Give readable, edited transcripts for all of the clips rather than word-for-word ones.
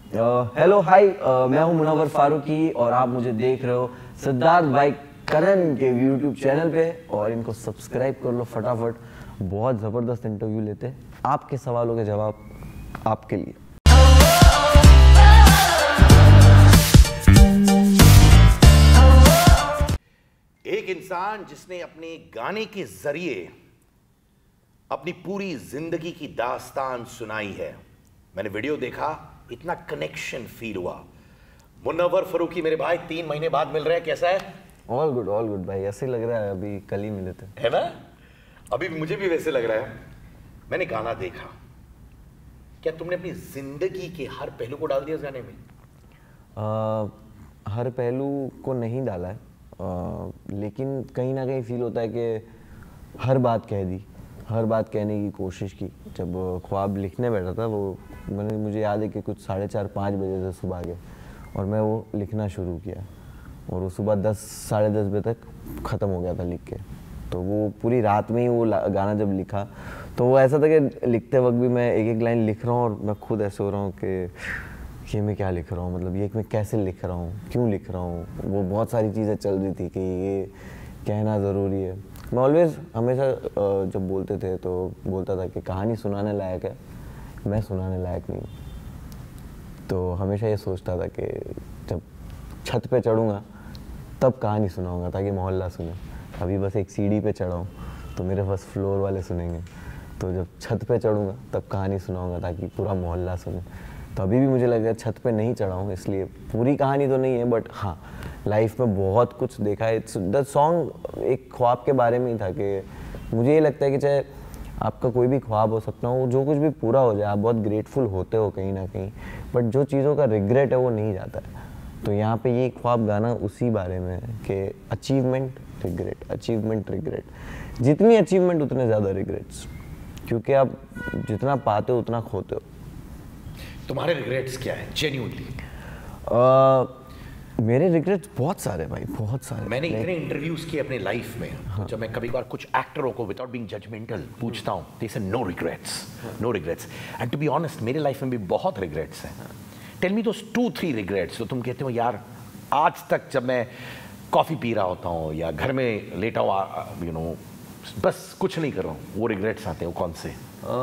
Hello hi, मैं हूं मुनव्वर फारूकी और आप मुझे देख रहे हो सिद्धार्थ भाई करण के यूट्यूब चैनल पे, और इनको सब्सक्राइब कर लो फटाफट। बहुत ज़बरदस्त इंटरव्यू लेते हैं, आपके सवालों के जवाब आपके लिए। एक इंसान जिसने अपने गाने के जरिए अपनी पूरी जिंदगी की दास्तान सुनाई है। मैंने वीडियो देखा, इतना कनेक्शन फील हुआ। मुनव्वर फारूकी मेरे भाई 3 महीने बाद मिल रहे हैं, कैसा है? ऑल गुड भाई, ऐसे लग रहा है अभी कल ही मिले थे, है ना? अभी मुझे भी वैसे लग रहा है। मैंने गाना देखा, क्या तुमने अपनी जिंदगी के हर पहलू को डाल दिया इस गाने में? हर पहलू को नहीं डाला है, लेकिन कहीं ना कहीं फील होता है कि हर बात कह दी, हर बात कहने की कोशिश की। जब ख्वाब लिखने बैठा था वो मुझे याद है कि कुछ 4:30-5 बजे से सुबह के, और मैं वो लिखना शुरू किया और वो सुबह 10-10:30 बजे तक ख़त्म हो गया था लिख के। तो वो पूरी रात में ही वो गाना जब लिखा तो वो ऐसा था कि लिखते वक्त भी मैं एक एक लाइन लिख रहा हूँ और मैं खुद ऐसे हो रहा हूँ कि ये मैं क्या लिख रहा हूँ, मतलब ये मैं कैसे लिख रहा हूँ, क्यों लिख रहा हूँ। वो बहुत सारी चीज़ें चल रही थी कि ये कहना ज़रूरी है। मैं हमेशा जब बोलते थे तो बोलता था कि कहानी सुनाने लायक है, मैं सुनाने लायक नहीं। तो हमेशा ये सोचता था कि जब छत पे चढ़ूँगा तब कहानी सुनाऊँगा ताकि मोहल्ला सुने। अभी बस एक सीढ़ी पे चढ़ा हूँ तो मेरे फर्स्ट फ्लोर वाले सुनेंगे, तो जब छत पे चढ़ूँगा तब कहानी सुनाऊँगा ताकि पूरा मोहल्ला सुने। तो अभी भी मुझे लग रहा है छत पे नहीं चढ़ा हूँ, इसलिए पूरी कहानी तो नहीं है, बट हाँ लाइफ में बहुत कुछ देखा है। द सॉन्ग एक ख्वाब के बारे में ही था कि मुझे ये लगता है कि चाहे आपका कोई भी ख्वाब हो, सपना हो, जो कुछ भी पूरा हो जाए, आप बहुत ग्रेटफुल होते हो कहीं ना कहीं, बट जो चीज़ों का रिग्रेट है वो नहीं जाता है। तो यहाँ पे ये ख्वाब गाना उसी बारे में है कि अचीवमेंट रिग्रेट, जितनी अचीवमेंट उतने ज़्यादा रिग्रेट्स, क्योंकि आप जितना पाते हो उतना खोते हो। तुम्हारे रिग्रेट्स क्या है जेन्युइनली? मेरे रिग्रेट्स बहुत सारे भाई, बहुत सारे। मैंने इतने इंटरव्यूज किए अपने लाइफ में, हाँ। जब मैं कभी कभार कुछ एक्टरों को विदाउट बीइंग जजमेंटल पूछता हूँ, they say no regrets. And to be honest मेरे लाइफ में भी बहुत रिग्रेट्स हैं। टेल मी दोस 2-3 रिग्रेट्स तो तुम कहते हो यार आज तक जब मैं कॉफ़ी पी रहा होता हूँ या घर में लेटा हुआ बस कुछ नहीं कर रहा हूँ, वो रिग्रेट्स आते हैं, वो कौन से?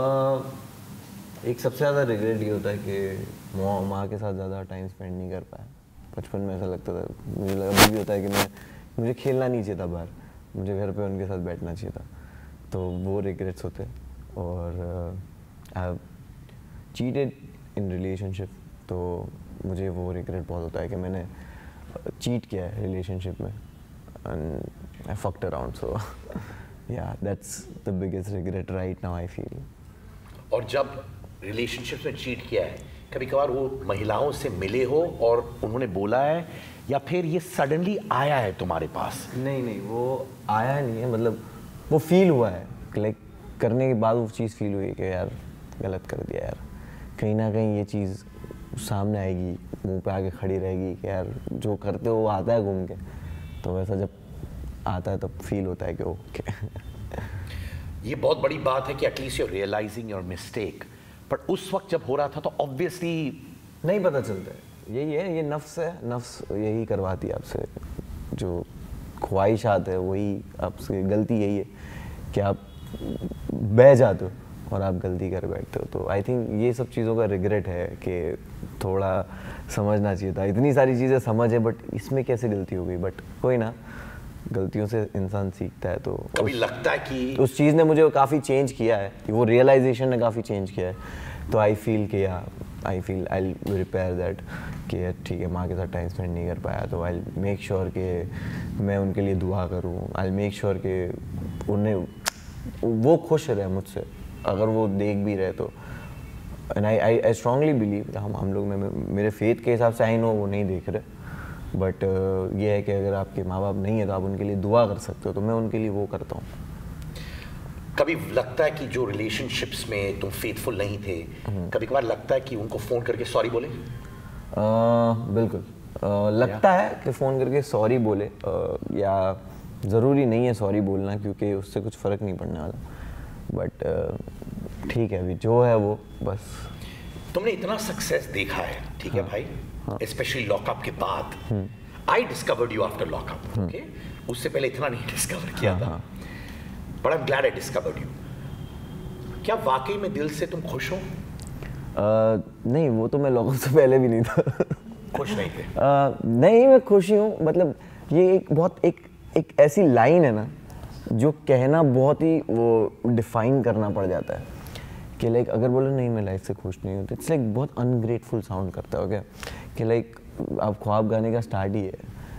एक सबसे ज़्यादा रिग्रेट ये होता है कि माँ के साथ ज़्यादा टाइम स्पेंड नहीं कर पाया। बचपन में ऐसा लगता था, मुझे अभी भी होता है कि मुझे खेलना नहीं चाहिए था बाहर, मुझे घर पे उनके साथ बैठना चाहिए था। तो वो रिग्रेट्स होते हैं। और I have cheated in relationship, तो मुझे वो रिग्रेट बहुत होता है कि मैंने चीट किया है रिलेशनशिप में and I fucked around. So या that's the biggest regret right now I feel. और जब रिलेशनशिप में चीट किया है, कभी कभार वो महिलाओं से मिले हो और उन्होंने बोला है, या फिर ये सडनली आया है तुम्हारे पास? नहीं, वो आया नहीं है, मतलब वो फील हुआ है, लाइक करने के बाद वो चीज़ फील हुई कि यार गलत कर दिया यार। कहीं ना कहीं ये चीज़ सामने आएगी, मुंह पे आके खड़ी रहेगी कि यार जो करते हो वो आता है घूम के। तो वैसा जब आता है तब फील होता है कि ओके। ये बहुत बड़ी बात है कि at least you realising your mistake, पर उस वक्त जब हो रहा था तो ऑब्वियसली नहीं पता चलता है। यही है, ये नफ्स है, नफ्स यही करवाती है आपसे, जो ख्वाहिशात है वही आपसे। गलती यही है कि आप बह जाते हो और आप गलती कर बैठते हो। तो आई थिंक ये सब चीज़ों का रिग्रेट है कि थोड़ा समझना चाहिए था। इतनी सारी चीज़ें समझ है बट इसमें कैसे गलती हो गई, बट कोई ना, गलतियों से इंसान सीखता है। तो कभी लगता है कि उस चीज़ ने मुझे काफ़ी चेंज किया है, वो रियलाइजेशन ने काफ़ी चेंज किया है। तो I feel I repair that कि ठीक है, माँ के साथ टाइम स्पेंड नहीं कर पाया, तो आई मेक श्योर कि मैं उनके लिए दुआ करूँ। आई मेक श्योर कि उन्हें वो खुश रहे मुझसे, अगर वो देख भी रहे तो। एंड आई स्ट्रांगली बिलीव, हम लोग में, मेरे फेथ के हिसाब से आई नो वो नहीं देख रहे, बट ये है कि अगर आपके माँ बाप नहीं है तो आप उनके लिए दुआ कर सकते हो, तो मैं उनके लिए वो करता हूँ। कभी लगता है कि जो रिलेशनशिप्स में तुम फेथफुल नहीं थे, कभी कभार लगता है कि उनको फ़ोन करके सॉरी बोले? बिल्कुल लगता है कि फ़ोन करके सॉरी बोले, या ज़रूरी नहीं है सॉरी बोलना क्योंकि उससे कुछ फ़र्क नहीं पड़ने वाला, बट ठीक है, अभी जो है वो बस। तुमने इतना सक्सेस देखा है, ठीक है भाई, स्पेशली लॉकअप के बाद। I discovered you after lockup, okay, उससे पहले इतना नहीं डिस्कवर किया था, but I am glad I discovered you. क्या वाकई में दिल से तुम खुश हो? नहीं, वो तो मैं लॉकअप से पहले भी नहीं था। खुश नहीं थे? नहीं, मैं खुश ही हूँ। मतलब ये एक ऐसी लाइन है ना जो कहना बहुत ही वो डिफाइन करना पड़ जाता है कि लाइक अगर बोलो नहीं मैं लाइफ से खुश नहीं हूँ, तो इट्स लाइक बहुत अनग्रेटफुल साउंड करता है, ओके, कि लाइक आप ख्वाब गाने का स्टार्ट ही है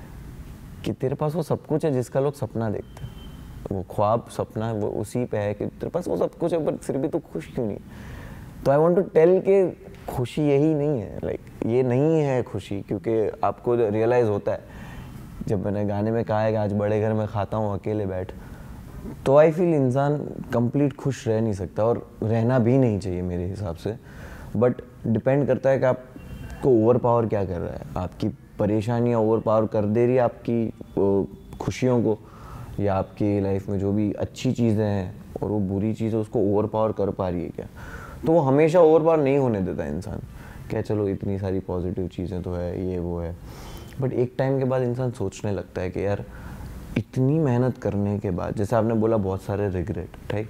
कि तेरे पास वो सब कुछ है जिसका लोग सपना देखते हैं, वो ख्वाब सपना वो उसी पे है कि तेरे पास वो सब कुछ है, बट फिर भी तू खुश क्यों नहीं? तो आई वांट टू टेल कि खुशी यही नहीं है, लाइक ये नहीं है खुशी, क्योंकि आपको रियलाइज़ होता है जब मैंने गाने में कहा है कि आज बड़े घर में खाता हूँ अकेले बैठ, तो आई फील इंसान कंप्लीट खुश रह नहीं सकता और रहना भी नहीं चाहिए मेरे हिसाब से। बट डिपेंड करता है कि आपको ओवर पावर क्या कर रहा है, आपकी परेशानियाँ ओवर पावर कर दे रही है आपकी खुशियों को, या आपकी लाइफ में जो भी अच्छी चीज़ें हैं और वो बुरी चीज़ें उसको ओवर पावर कर पा रही है क्या? तो वो हमेशा ओवर पावर नहीं होने देता इंसान, क्या चलो इतनी सारी पॉजिटिव चीज़ें तो है, ये वो है, बट एक टाइम के बाद इंसान सोचने लगता है कि यार इतनी मेहनत करने के बाद, जैसे आपने बोला बहुत सारे रिग्रेट, ठीक,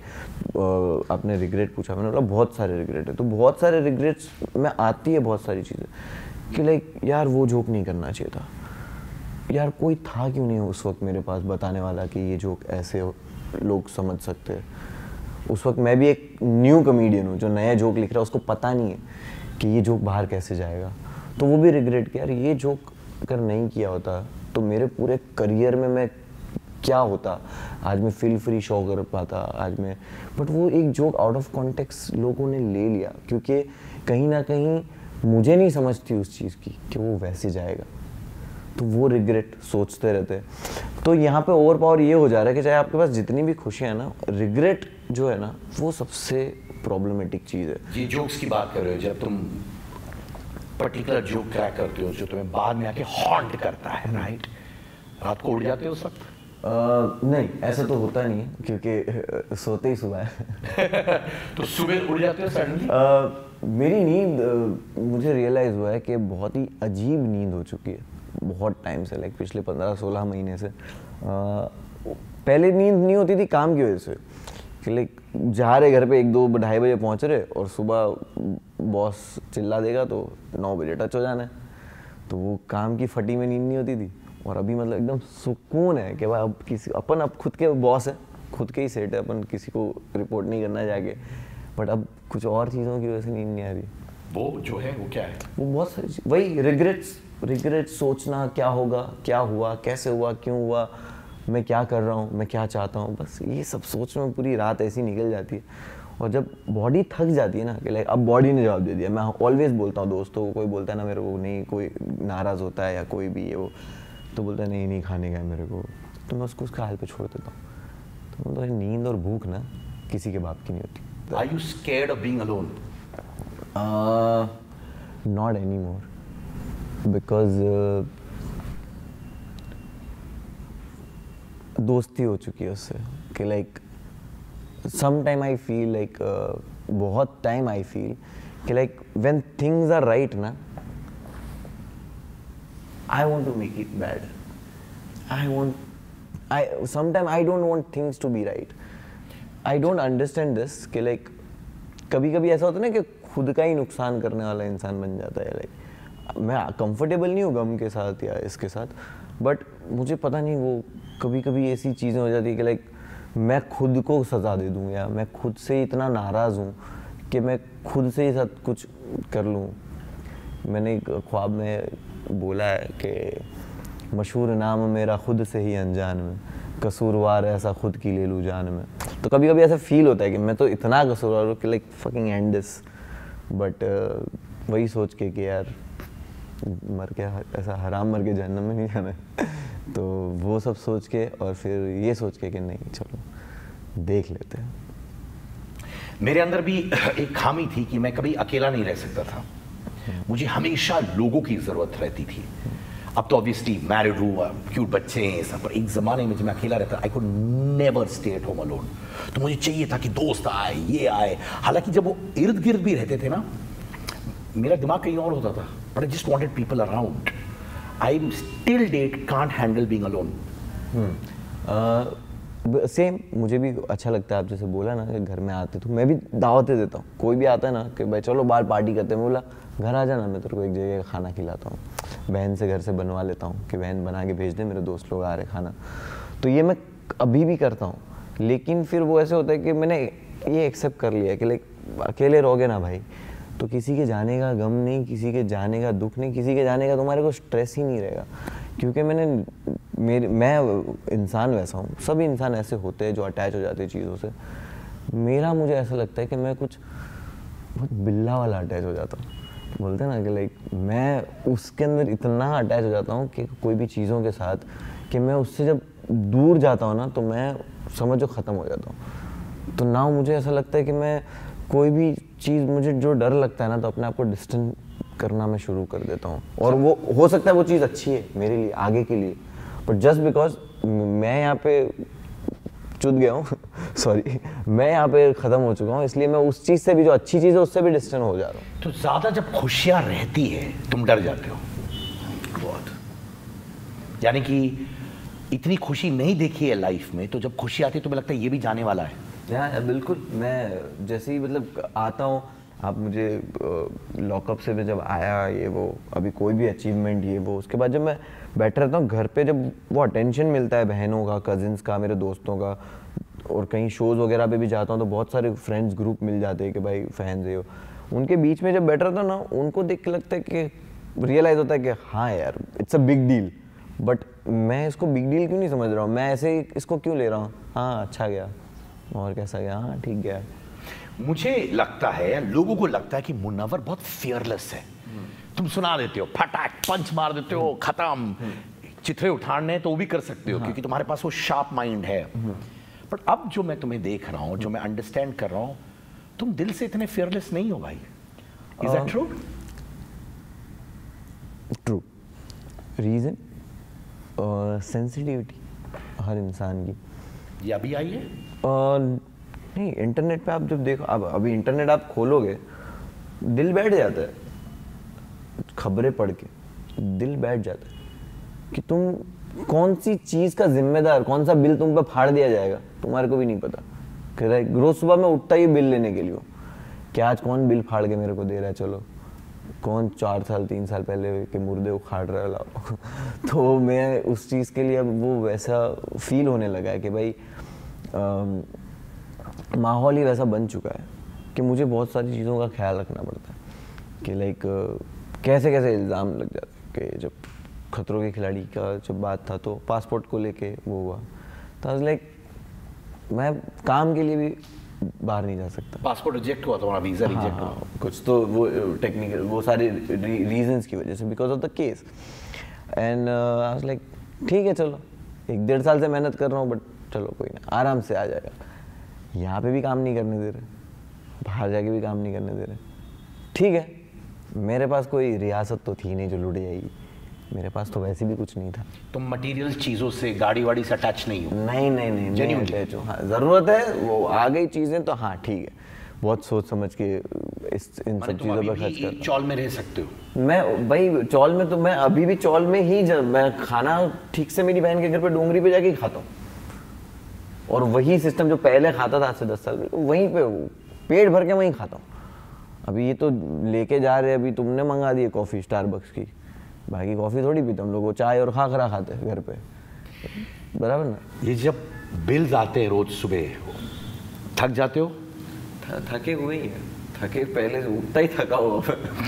आपने रिग्रेट पूछा, मैंने बोला बहुत सारे रिग्रेट है, तो बहुत सारे रिग्रेट्स में आती है बहुत सारी चीज़ें कि लाइक यार वो जोक नहीं करना चाहिए था, यार कोई था क्यों नहीं उस वक्त मेरे पास बताने वाला कि ये जोक ऐसे लोग समझ सकते हैं। उस वक्त मैं भी एक न्यू कॉमेडियन हूँ जो नया जोक लिख रहा है, उसको पता नहीं है कि ये जोक बाहर कैसे जाएगा, तो वो भी रिग्रेट कि यार ये जोक अगर नहीं किया होता तो मेरे पूरे करियर में मैं क्या होता, आज मैं फील फ्री शो कर पाता आज मैं, बट वो एक जोक आउट ऑफ कॉन्टेक्स्ट लोगों ने ले लिया क्योंकि कहीं ना कहीं मुझे नहीं समझ थी उस चीज़ की कि वो वैसे जाएगा, तो वो रिग्रेट सोचते रहते। तो यहाँ पे ओवर पावर ये हो जा रहा है कि चाहे आपके पास जितनी भी खुशियाँ हैं ना, रिग्रेट जो है ना वो सबसे प्रॉब्लमेटिक चीज़ है। ये जोक्स की बात कर रहे हो, जब तुम पर्टिकुलर जोक क्रैक करते हो जो तुम्हें बाद में आके हॉन्ट करता है, राइट, रात को उड़ जाते हो उस वक्त? नहीं, ऐसा तो होता नहीं है क्योंकि सोते ही सुबह है। तो सुबह उड़ जाते हो सडनली? मेरी नींद मुझे रियलाइज़ हुआ है कि बहुत ही अजीब नींद हो चुकी है बहुत टाइम से, लाइक पिछले 15-16 महीने से। पहले नींद नहीं होती थी काम की वजह से कि लाइक जा रहे घर पे 1-2-2:30 बजे पहुंच रहे और सुबह बॉस चिल्ला देगा तो 9 बजे टच हो जाना है, तो वो काम की फटी में नींद नहीं होती थी। और अभी मतलब एकदम सुकून है कि भाई अब किसी अपन अब खुद के बॉस है, खुद के ही सेट है, अपन किसी को रिपोर्ट नहीं करना जाके, बट अब कुछ और चीज़ों की वजह से नींद नहीं आ रही। वो जो है वो क्या है? वो बहुत सारी वही रिग्रेट्स सोचना, क्या होगा, क्या हुआ, कैसे हुआ, क्यों हुआ, मैं क्या कर रहा हूँ, मैं क्या चाहता हूँ, बस ये सब सोच में पूरी रात ऐसी निकल जाती है। और जब बॉडी थक जाती है ना कि लाइक अब बॉडी ने जवाब दे दिया, मैं ऑलवेज बोलता हूँ दोस्तों को, कोई बोलता है ना मेरे को नहीं, कोई नाराज़ होता है या कोई भी है वो, तो बोलता है नहीं खाने का है मेरे को, तो मैं उसको उसका हाल पे छोड़ देता हूँ। तो नींद और भूख ना किसी के बाप की नहीं होती। Are you scared of being alone? Not anymore, because दोस्ती हो चुकी है उससे कि like some time I feel like बहुत टाइम आई फील कि like when things are right ना, I want to make it bad. Sometimes I don't want things to be right. I don't understand this कि like कभी-कभी ऐसा होता है ना कि खुद का ही नुकसान करने वाला इंसान बन जाता है। लाइक मैं कंफर्टेबल नहीं हूँ गम के साथ या इसके साथ, बट मुझे पता नहीं वो कभी-कभी ऐसी चीज़ें हो जाती है कि लाइक मैं खुद को सज़ा दे दूँ या मैं खुद से इतना नाराज़ हूँ कि मैं खुद से ही सब कुछ कर लूँ। मैंने एक ख्वाब में बोला है कि मशहूर नाम मेरा खुद से ही अनजान में, कसूरवार ऐसा खुद की ले लूँ जान में। तो कभी कभी ऐसा फील होता है कि मैं तो इतना कसूरवार हूँ कि like fucking and this, but वही सोच के कि यार मर के ऐसा हराम मर के जहन्नम में नहीं जाना है, तो वो सब सोच के और फिर ये सोच के कि नहीं चलो देख लेते हैं। मेरे अंदर भी एक खामी थी कि मैं कभी अकेला नहीं रह सकता था, मुझे हमेशा लोगों की ज़रूरत रहती थी। अब तो ऑब्वियसली मैरिड हूँ, क्यूट बच्चे हैं सब, पर एक ज़माने में जब मैं अकेला रहता I could never stay at home alone. तो मुझे चाहिए था कि दोस्त आए, ये आए। हालांकि जब वो इर्द गिर्द भी रहते थे ना, मेरा दिमाग कहीं और होता था, but I just wanted people around. I still date can't handle being alone. Same मुझे भी अच्छा लगता है. आप जैसे बोला ना कि घर में आते तो मैं भी दावतें देता हूँ. कोई भी आता है ना कि भाई चलो बाहर पार्टी करते हैं, मैं बोला घर आ जाना, मैं तेरे को एक जगह का खाना खिलाता हूँ. बहन से घर से बनवा लेता हूँ कि बहन बना के भेज दे, मेरे दोस्त लोग आ रहे खाना. तो ये मैं अभी भी करता हूँ. लेकिन फिर वो ऐसे होता है कि मैंने ये एक्सेप्ट कर लिया कि लाइक अकेले रहोगे ना भाई तो किसी के जाने का गम नहीं, किसी के जाने का दुख नहीं, किसी के जाने का तुम्हारे को स्ट्रेस ही नहीं रहेगा. क्योंकि मैं इंसान वैसा हूँ, सभी इंसान ऐसे होते हैं जो अटैच हो जाते हैं चीज़ों से. मुझे ऐसा लगता है कि मैं कुछ बहुत बिल्ला वाला अटैच हो जाता हूँ. बोलते हैं ना कि लाइक मैं उसके अंदर इतना अटैच हो जाता हूँ कि कोई भी चीज़ों के साथ कि मैं उससे जब दूर जाता हूँ ना तो मैं समझो ख़त्म हो जाता हूँ. तो ना मुझे ऐसा लगता है कि मैं कोई भी चीज़, मुझे जो डर लगता है ना तो अपने आप को डिस्टेंस करना मैं शुरू कर देता हूँ. और वो हो सकता है वो चीज़ अच्छी है मेरे लिए आगे के लिए, बट जस्ट बिकॉज मैं यहाँ पे चुद गया हूँ सॉरी, मैं यहाँ पे ख़त्म हो चुका हूँ, इसलिए मैं उस चीज़ से भी जो अच्छी चीज़ है उससे भी डिस्टेंस हो जा रहा हूँ. तो ज़्यादा जब खुशियाँ रहती है तुम डर जाते हो बहुत, यानी कि इतनी खुशी नहीं देखी है लाइफ में, तो जब खुशी आती है तुम्हें लगता है ये भी जाने वाला है. बिल्कुल. मैं जैसे ही मतलब आता हूँ, आप मुझे लॉकअप से मैं जब आया ये वो अभी कोई भी अचीवमेंट ये वो, उसके बाद जब मैं बैठा रहता हूँ घर पे, जब वो अटेंशन मिलता है बहनों का, कजिन्स का, मेरे दोस्तों का, और कहीं शोज़ वगैरह पे भी जाता हूँ तो बहुत सारे फ्रेंड्स ग्रुप मिल जाते हैं कि भाई फैंस है. उनके बीच में जब बैठ रहता हूँ ना, उनको देख के लगता है कि रियलाइज़ होता है कि हाँ यार it's a big deal, but मैं इसको बिग डील क्यों नहीं समझ रहा हूँ, मैं ऐसे इसको क्यों ले रहा हूँ. हाँ अच्छा गया, और कैसा गया, हाँ ठीक गया. मुझे लगता है, लोगों को लगता है कि मुन्नवर बहुत फियरलेस है. तुम सुना देते हो, फटाक पंच मार देते हो, खत्म. चित्रे उठाने तो वो भी कर सकते हो क्योंकि तुम्हारे पास वो शार्प माइंड है. पर अब जो मैं तुम्हें देख रहा हूँ, जो मैं अंडरस्टैंड कर रहा हूँ, तुम दिल से इतने फियरलेस नहीं हो भाई. Is that true? True. Reason sensitivity हर इंसान की. ये अभी आई है? नहीं, इंटरनेट पे आप जब देखो, अब अभी इंटरनेट आप खोलोगे दिल बैठ जाता है. खबरें पढ़ के दिल बैठ जाता है कि तुम कौन सी चीज़ का जिम्मेदार, कौन सा बिल तुम पे फाड़ दिया जाएगा तुम्हारे को भी नहीं पता. रोज सुबह मैं उठता ही बिल लेने के लिए हूँ कि आज कौन बिल फाड़ के मेरे को दे रहा है, चलो कौन 4 साल 3 साल पहले के मुर्दे उखाड़ रहा है लाओ. तो मैं उस चीज़ के लिए अब वो वैसा फील होने लगा है कि भाई माहौल ही वैसा बन चुका है कि मुझे बहुत सारी चीज़ों का ख्याल रखना पड़ता है कि लाइक कैसे कैसे इल्ज़ाम लग जाते हैं. कि जब खतरों के खिलाड़ी का जब बात था तो पासपोर्ट को लेके वो हुआ, तो लाइक मैं काम के लिए भी बाहर नहीं जा सकता. पासपोर्ट रिजेक्ट हुआ, तुम्हारा वीज़ा रिजेक्ट हुआ. कुछ तो वो टेक्निकल वो सारे रीजंस की वजह से, because of the case. And I was like ठीक है चलो, 1-1.5 साल से मेहनत कर रहा हूँ, बट चलो कोई ना, आराम से आ जाएगा. यहाँ पे भी काम नहीं करने दे रहे, बाहर जाके भी काम नहीं करने दे रहे. ठीक है, मेरे पास कोई रियासत तो थी नहीं जो लुट जाएगी, मेरे पास तो वैसे भी कुछ नहीं था. तुम मटेरियल चीज़ों से, गाड़ी वाड़ी से अटैच नहीं हो? नहीं अटैच हो. हाँ, ज़रूरत है वो आ गई चीज़ें तो हाँ ठीक है, बहुत सोच समझ के इन सब चीज़ों पर खर्च करता हूँ. चौल में रह सकते हो? मैं भाई चौल में तो मैं अभी भी चौल में ही, जब मैं खाना ठीक से मेरी बहन के घर पे डोंगरी पे जाके खाता हूँ, और वही सिस्टम जो पहले खाता था आज से 10 साल पहले, वहीं पे पेट भर के वहीं खाता हूँ. अभी ये तो लेके जा रहे, अभी तुमने मंगा दी कॉफ़ी स्टारबक्स की, बाकी कॉफ़ी थोड़ी पीते हम लोग, वो चाय और खाखरा खाते हैं घर पे, बराबर ना. ये जब बिल्स आते हैं रोज सुबह, थक जाते हो? थके हुए ही है, थके पहले से उठता ही थका हुआ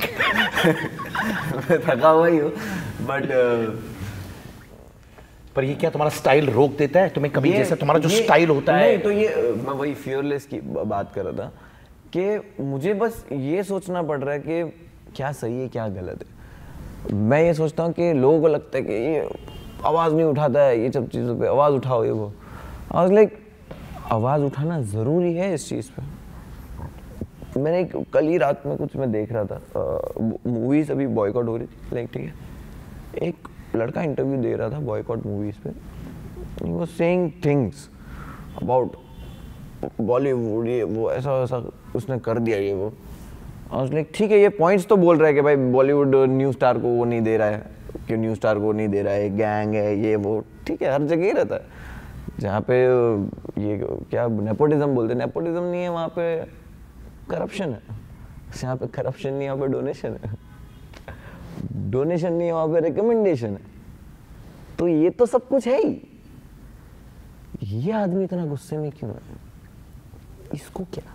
मैं थका हुआ ही हूँ, बट पर ये क्या तुम्हारा स्टाइल रोक देता है तुम्हें कभी? जैसे तुम्हारा जो स्टाइल होता है. नहीं, तो ये मैं वही फियरलेस की बात कर रहा था कि मुझे बस ये सोचना पड़ रहा है कि क्या सही है क्या गलत है. मैं ये सोचता हूँ कि लोगों को लगता है कि ये आवाज़ नहीं उठाता है, ये सब चीज़ों पे आवाज़ उठाओ, ये वो. आई वाज लाइक आवाज़ उठाना ज़रूरी है इस चीज़ पे. मैंने कल ही रात में कुछ मैं देख रहा था, मूवीज़ अभी बॉयकॉट हो रही थी, लाइक ठीक है, एक लड़का इंटरव्यू दे रहा था बॉयकॉट मूवीज़ पे. He was saying things about Bollywood, ये वो ऐसा वैसा उसने कर दिया ये वो. और लाइक ठीक है, ये पॉइंट्स तो बोल रहा है कि भाई बॉलीवुड न्यू स्टार को वो नहीं दे रहा है, कि न्यू स्टार को नहीं दे रहा है, गैंग है ये वो, ठीक है हर जगह ही रहता है। जहाँ पे ये क्या नेपोटिज्म बोलते हैं, नेपोटिज्म नहीं है वहाँ पे करप्शन है, जहाँ पे करप्शन नहीं है वहाँ पे डोनेशन है, डोनेशन नहीं है वहाँ पे रिकमेंडेशन है। तो ये तो सब कुछ है ही। ये आदमी इतना गुस्से में क्यों है? इसको क्या?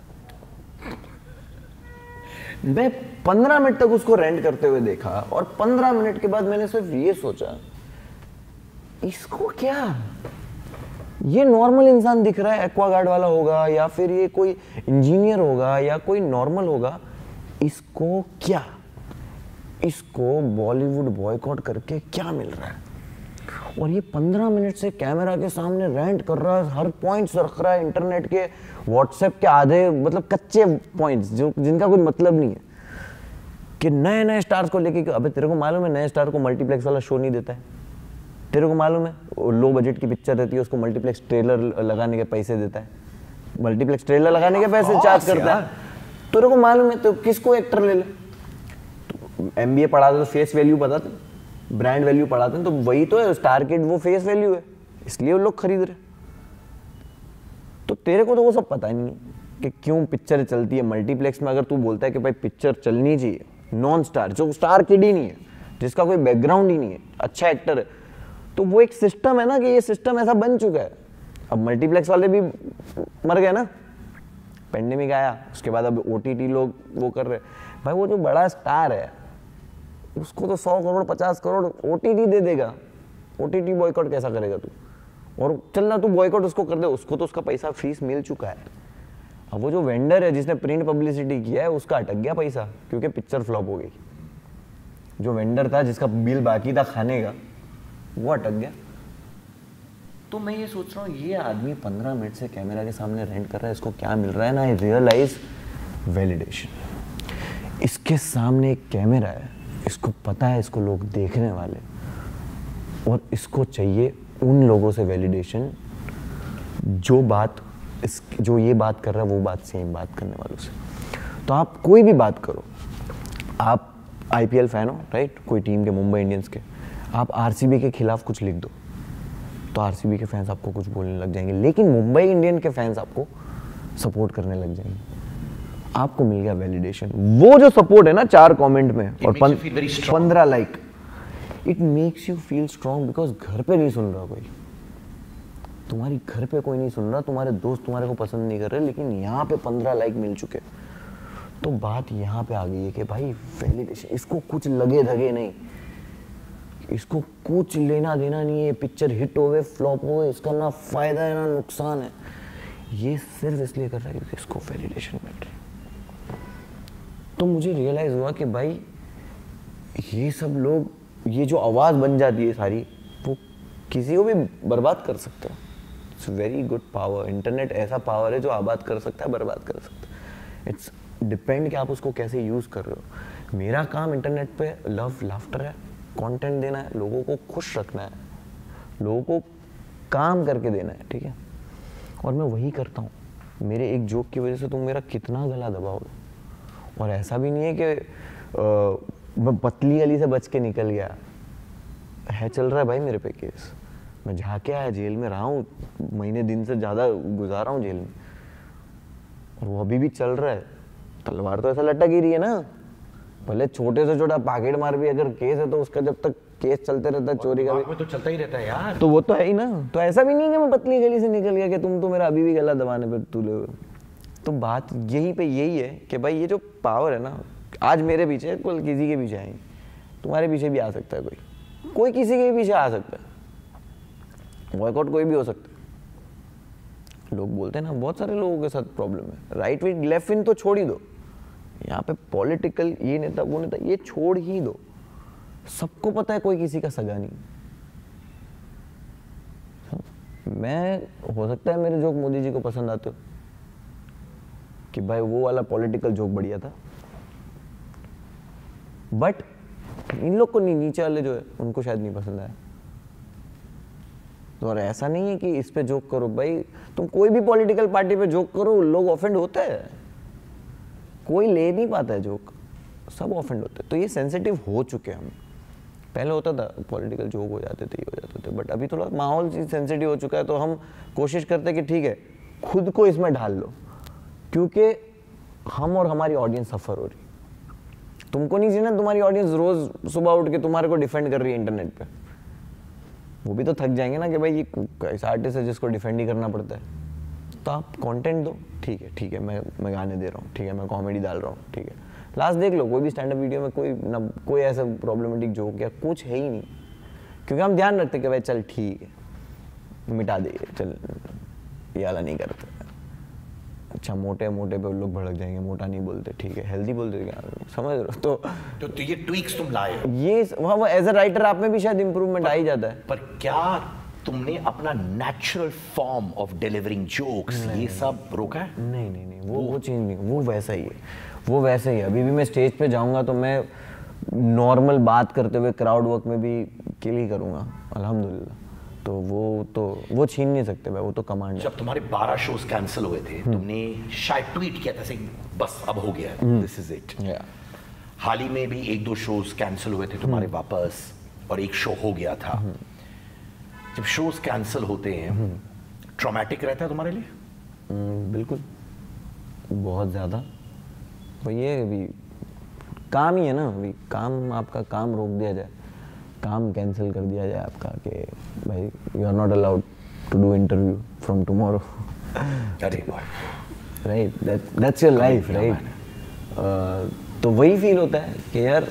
मैं 15 मिनट तक उसको रेंट करते हुए देखा और 15 मिनट के बाद मैंने सिर्फ ये सोचा, इसको क्या? ये नॉर्मल इंसान दिख रहा है, एक्वागार्ड वाला होगा या फिर ये कोई इंजीनियर होगा या कोई नॉर्मल होगा, इसको क्या? इसको बॉलीवुड बॉयकॉट करके क्या मिल रहा है? और ये 15 मिनट से कैमरा के सामने रेंट कर रहा है, हर पॉइंट्स रख रहा है, इंटरनेट के व्हाट्सएप के आधे मतलब कच्चे पॉइंट्स जो जिनका कोई मतलब नहीं है, कि नए नए स्टार्स को लेके। अबे तेरे को मालूम है नए स्टार को मल्टीप्लेक्स वाला शो नहीं देता है? तेरे को मालूम है लो बजट की पिक्चर रहती है उसको मल्टीप्लेक्स ट्रेलर लगाने के पैसे देता है, मल्टीप्लेक्स ट्रेलर लगाने के पैसे चार्ज करता है। तेरे को मालूम है तो किसको एक्टर ले ले? MBA पढ़ाते तो फेस वैल्यू बताते, ब्रांड वैल्यू पढ़ाते हैं, तो वही तो है स्टार किड, वो फेस वैल्यू है, इसलिए वो लोग खरीद रहे। तो तेरे को तो वो सब पता ही नहीं है कि क्यों पिक्चर चलती है मल्टीप्लेक्स में। अगर तू बोलता है कि भाई पिक्चर चलनी चाहिए नॉन स्टार, जो स्टार किड ही नहीं है, जिसका कोई बैकग्राउंड ही नहीं है, अच्छा एक्टर है, तो वो एक सिस्टम है ना, कि ये सिस्टम ऐसा बन चुका है। अब मल्टीप्लेक्स वाले भी मर गए ना, पेंडेमिक आया उसके बाद, अब OTT लोग वो कर रहे। भाई वो जो बड़ा स्टार है उसको तो 100 करोड़ 50 करोड़ OTT दे देगा, OTT बॉयकॉट कैसा करेगा तू? और चलना तू बॉयकॉट उसको कर दे, उसको तो उसका पैसा फीस मिल चुका है। अब वो जो वेंडर है जिसने प्रिंट पब्लिसिटी किया है उसका अटक गया पैसा, क्योंकि पिक्चर फ्लॉप हो गई। जो वेंडर था जिसका बिल बाकी था खाने का, वो अटक गया। तो मैं ये सोच रहा हूँ ये आदमी 15 मिनट से कैमरा के सामने रेंट कर रहा है, इसको क्या मिल रहा है ना? I realise validation. इसके सामने एक कैमरा है, इसको पता है इसको लोग देखने वाले, और इसको चाहिए उन लोगों से वैलिडेशन जो ये बात कर रहा है वो बात सेम बात करने वालों से। तो आप कोई भी बात करो, आप IPL फैन हो राइट, कोई टीम के, मुंबई इंडियंस के, आप RCB के खिलाफ कुछ लिख दो तो RCB के फैंस आपको कुछ बोलने लग जाएंगे, लेकिन मुंबई इंडियन के फैंस आपको सपोर्ट करने लग जाएंगे। आपको मिल गया वैलिडेशन। वो जो सपोर्ट है ना 4 कमेंट में और 15 like, it makes you feel strong, because घर पे नहीं सुन रहा कोई, तुम्हारी घर पे कोई नहीं सुन रहा, तुम्हारे दोस्त तुम्हारे को पसंद नहीं कर रहे, लेकिन यहाँ पे 15 लाइक मिल चुके। तो बात यहाँ पे आ गई है कि भाई वैलिडेशन, इसको कुछ लगे धगे नहीं, इसको कुछ लेना देना नहीं है, पिक्चर हिट होवे फ्लॉप होवे, इसका ना फायदा है ना नुकसान है, ये सिर्फ इसलिए कर रहा है क्योंकि इसको वैलिडेशन मिल रही है। तो मुझे रियलाइज हुआ कि भाई ये सब लोग, ये जो आवाज़ बन जाती है सारी, वो किसी को भी बर्बाद कर सकते हो। It's very good power. Internet ऐसा पावर है जो आबाद कर सकता है, बर्बाद कर सकता है। इट्स डिपेंड कि आप उसको कैसे यूज़ कर रहे हो। मेरा काम इंटरनेट पे लव लाफ्टर है, कंटेंट देना है, लोगों को खुश रखना है, लोगों को काम करके देना है, ठीक है। और मैं वही करता हूँ। मेरे एक जोक की वजह से तुम मेरा कितना गला दबाओगे। और ऐसा भी नहीं है कि मैं पतली गली से बच के निकल गया है, चल रहा है भाई मेरे पे केस। मैं जाके आया, जेल में रहा हूँ, महीने दिन से ज़्यादा गुजारा हूँ जेल में, और वो अभी भी चल रहा है। तलवार तो ऐसा लटक ही रही है ना, भले छोटे से छोटा पॉकेट मार भी अगर केस है तो उसका जब तक केस चलते रहता है, चोरी का भी तो चलता ही रहता है यार। तो वो तो है ही ना। तो ऐसा भी नहीं कि मैं पतली गली से निकल गया कि तुम तो मेरा अभी भी गला दबाने पे तुले हो। तो बात यहीं पे यही है कि भाई ये जो पावर है ना, आज मेरे पीछे, कल किसी के पीछे आएंगे, तुम्हारे पीछे भी आ सकता है कोई किसी के पीछे आ सकता है, बॉयकॉट कोई भी हो सकता है। लोग बोलते हैं ना, बहुत सारे लोगों के साथ प्रॉब्लम है, राइट विंग लेफ्ट विंग तो छोड़ ही दो, यहाँ पे पॉलिटिकल ये नेता वो नेता ये छोड़ ही दो। सबको पता है कोई किसी का सगा नहीं। मैं हो सकता है मेरे जोक मोदी जी को पसंद आते हो कि भाई वो वाला पॉलिटिकल जोक बढ़िया था, बट इन लोग को नहीं, नीचे वाले जो है उनको शायद नहीं पसंद आया। तो और ऐसा नहीं है कि इस पे जोक करो, भाई तुम कोई भी पॉलिटिकल पार्टी पे जोक करो, लोग ऑफेंड होते हैं। कोई ले नहीं पाता है जोक, सब ऑफेंड होते हैं। तो ये सेंसिटिव हो चुके हैं हम। पहले होता था पॉलिटिकल जोक हो जाते थे, ये हो जाते थे, बट अभी थोड़ा माहौल सेंसिटिव हो चुका है, तो हम कोशिश करते हैं कि ठीक है खुद को इसमें ढाल लो, क्योंकि हम और हमारी ऑडियंस सफ़र हो रही। तुमको नहीं जीना, तुम्हारी ऑडियंस रोज़ सुबह उठ के तुम्हारे को डिफेंड कर रही है इंटरनेट पे, वो भी तो थक जाएंगे ना कि भाई ये ऐसा आर्टिस्ट है जिसको डिफेंड ही करना पड़ता है। तो आप कंटेंट दो, ठीक है मैं गाने दे रहा हूँ, ठीक है मैं कॉमेडी डाल रहा हूँ, ठीक है लास्ट देख लो कोई भी स्टैंड अप वीडियो में कोई ऐसा प्रॉब्लमेटिक जोक या कुछ है ही नहीं, क्योंकि हम ध्यान रखते कि भाई चल ठीक है मिटा दे, चल ये वाला नहीं करते। अच्छा मोटे पे लोग भड़क जाएंगे, मोटा नहीं बोलते, ठीक है हेल्दी बोलते, क्या समझ रहे हो? तो ये ट्वीक्स तुम लाए हो, ये वहाँ एज अ राइटर आप में भी शायद इंप्रूवमेंट आ ही जाता है। पर क्या तुमने अपना natural form of delivering jokes ये सब रोका है? नहीं वो चेंज नहीं, वो वैसा ही है, वो वैसे ही है। अभी भी मैं स्टेज पे जाऊंगा तो मैं नॉर्मल बात करते हुए क्राउड वर्क में भी किल ही करूंगा अल्हम्दुलिल्लाह। तो वो छीन नहीं सकते भाई, वो तो कमांड है। जब तुम्हारे 12 शोज कैंसिल हुए थे, तुमने शायद ट्वीट किया था से बस अब हो गया, दिस इज इट। हाल ही में भी 1-2 शोज कैंसिल हुए थे तुम्हारे वापस, और एक शो हो गया था। जब शोज कैंसिल होते हैं ट्रॉमेटिक रहता है तुम्हारे लिए? बिल्कुल, बहुत ज़्यादा। तो ये अभी काम ही है ना, अभी काम, आपका काम रोक दिया जाए, काम कैंसिल कर दिया जाए आपका कि भाई you are not allowed to do interview from tomorrow, right, that's your life, right. तो वही फील होता है कि यार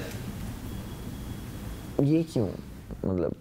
ये क्यों, मतलब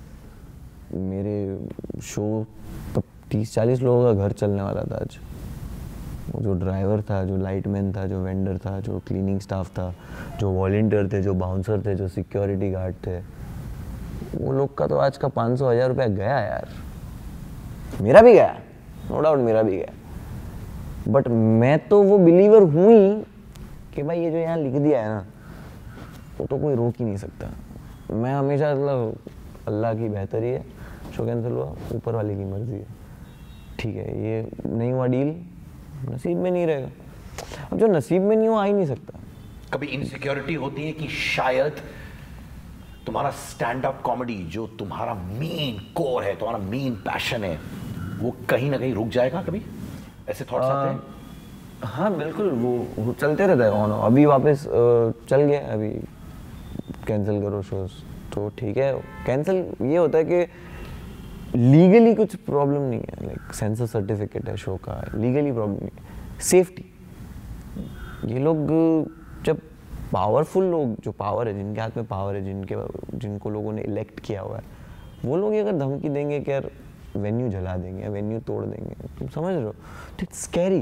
मेरे शो 30-40 लोगों का घर चलने वाला था आज। वो जो ड्राइवर था, जो लाइटमैन था, जो वेंडर था, जो क्लीनिंग स्टाफ था, जो वॉलंटियर थे, जो बाउंसर थे, जो सिक्योरिटी गार्ड थे, वो लोग का तो आज का 500-1000 रुपया गया यार। मेरा भी गया, नो डाउट मेरा भी गया, बट मैं तो वो बिलीवर हूँ ही कि भाई ये जो यहाँ लिख दिया है ना, वो तो कोई रोक ही नहीं सकता। मैं हमेशा मतलब अल्लाह की बेहतरी है, शो कैंसिल हुआ, ऊपर वाले की मर्जी है, ठीक है ये नहीं हुआ डील, नसीब में नहीं रहेगा। अब जो नसीब में नहीं हो आ ही नहीं सकता। कभी इनसिक्योरिटी होती है कि शायद तुम्हारा स्टैंड अप कॉमेडी जो तुम्हारा मेन कोर है, तुम्हारा मेन पैशन है, वो कहीं ना कहीं रुक जाएगा? कभी ऐसे थॉट्स आते हैं? हाँ बिल्कुल, वो चलते रहता है ऑन। अभी वापस चल गया, अभी कैंसिल करो शोज तो ठीक है, कैंसिल ये होता है कि लीगली कुछ प्रॉब्लम नहीं है, लाइक सेंसर सर्टिफिकेट है शो का, लीगली प्रॉब्लम नहीं है, सेफ्टी। ये लोग जब पावरफुल लोग, जो पावर है, जिनके हाथ में पावर है, जिनको लोगों ने इलेक्ट किया हुआ है, वो लोग अगर धमकी देंगे कि यार वेन्यू जला देंगे, वेन्यू तोड़ देंगे, तुम समझ रहे हो, इट्स स्कैरी।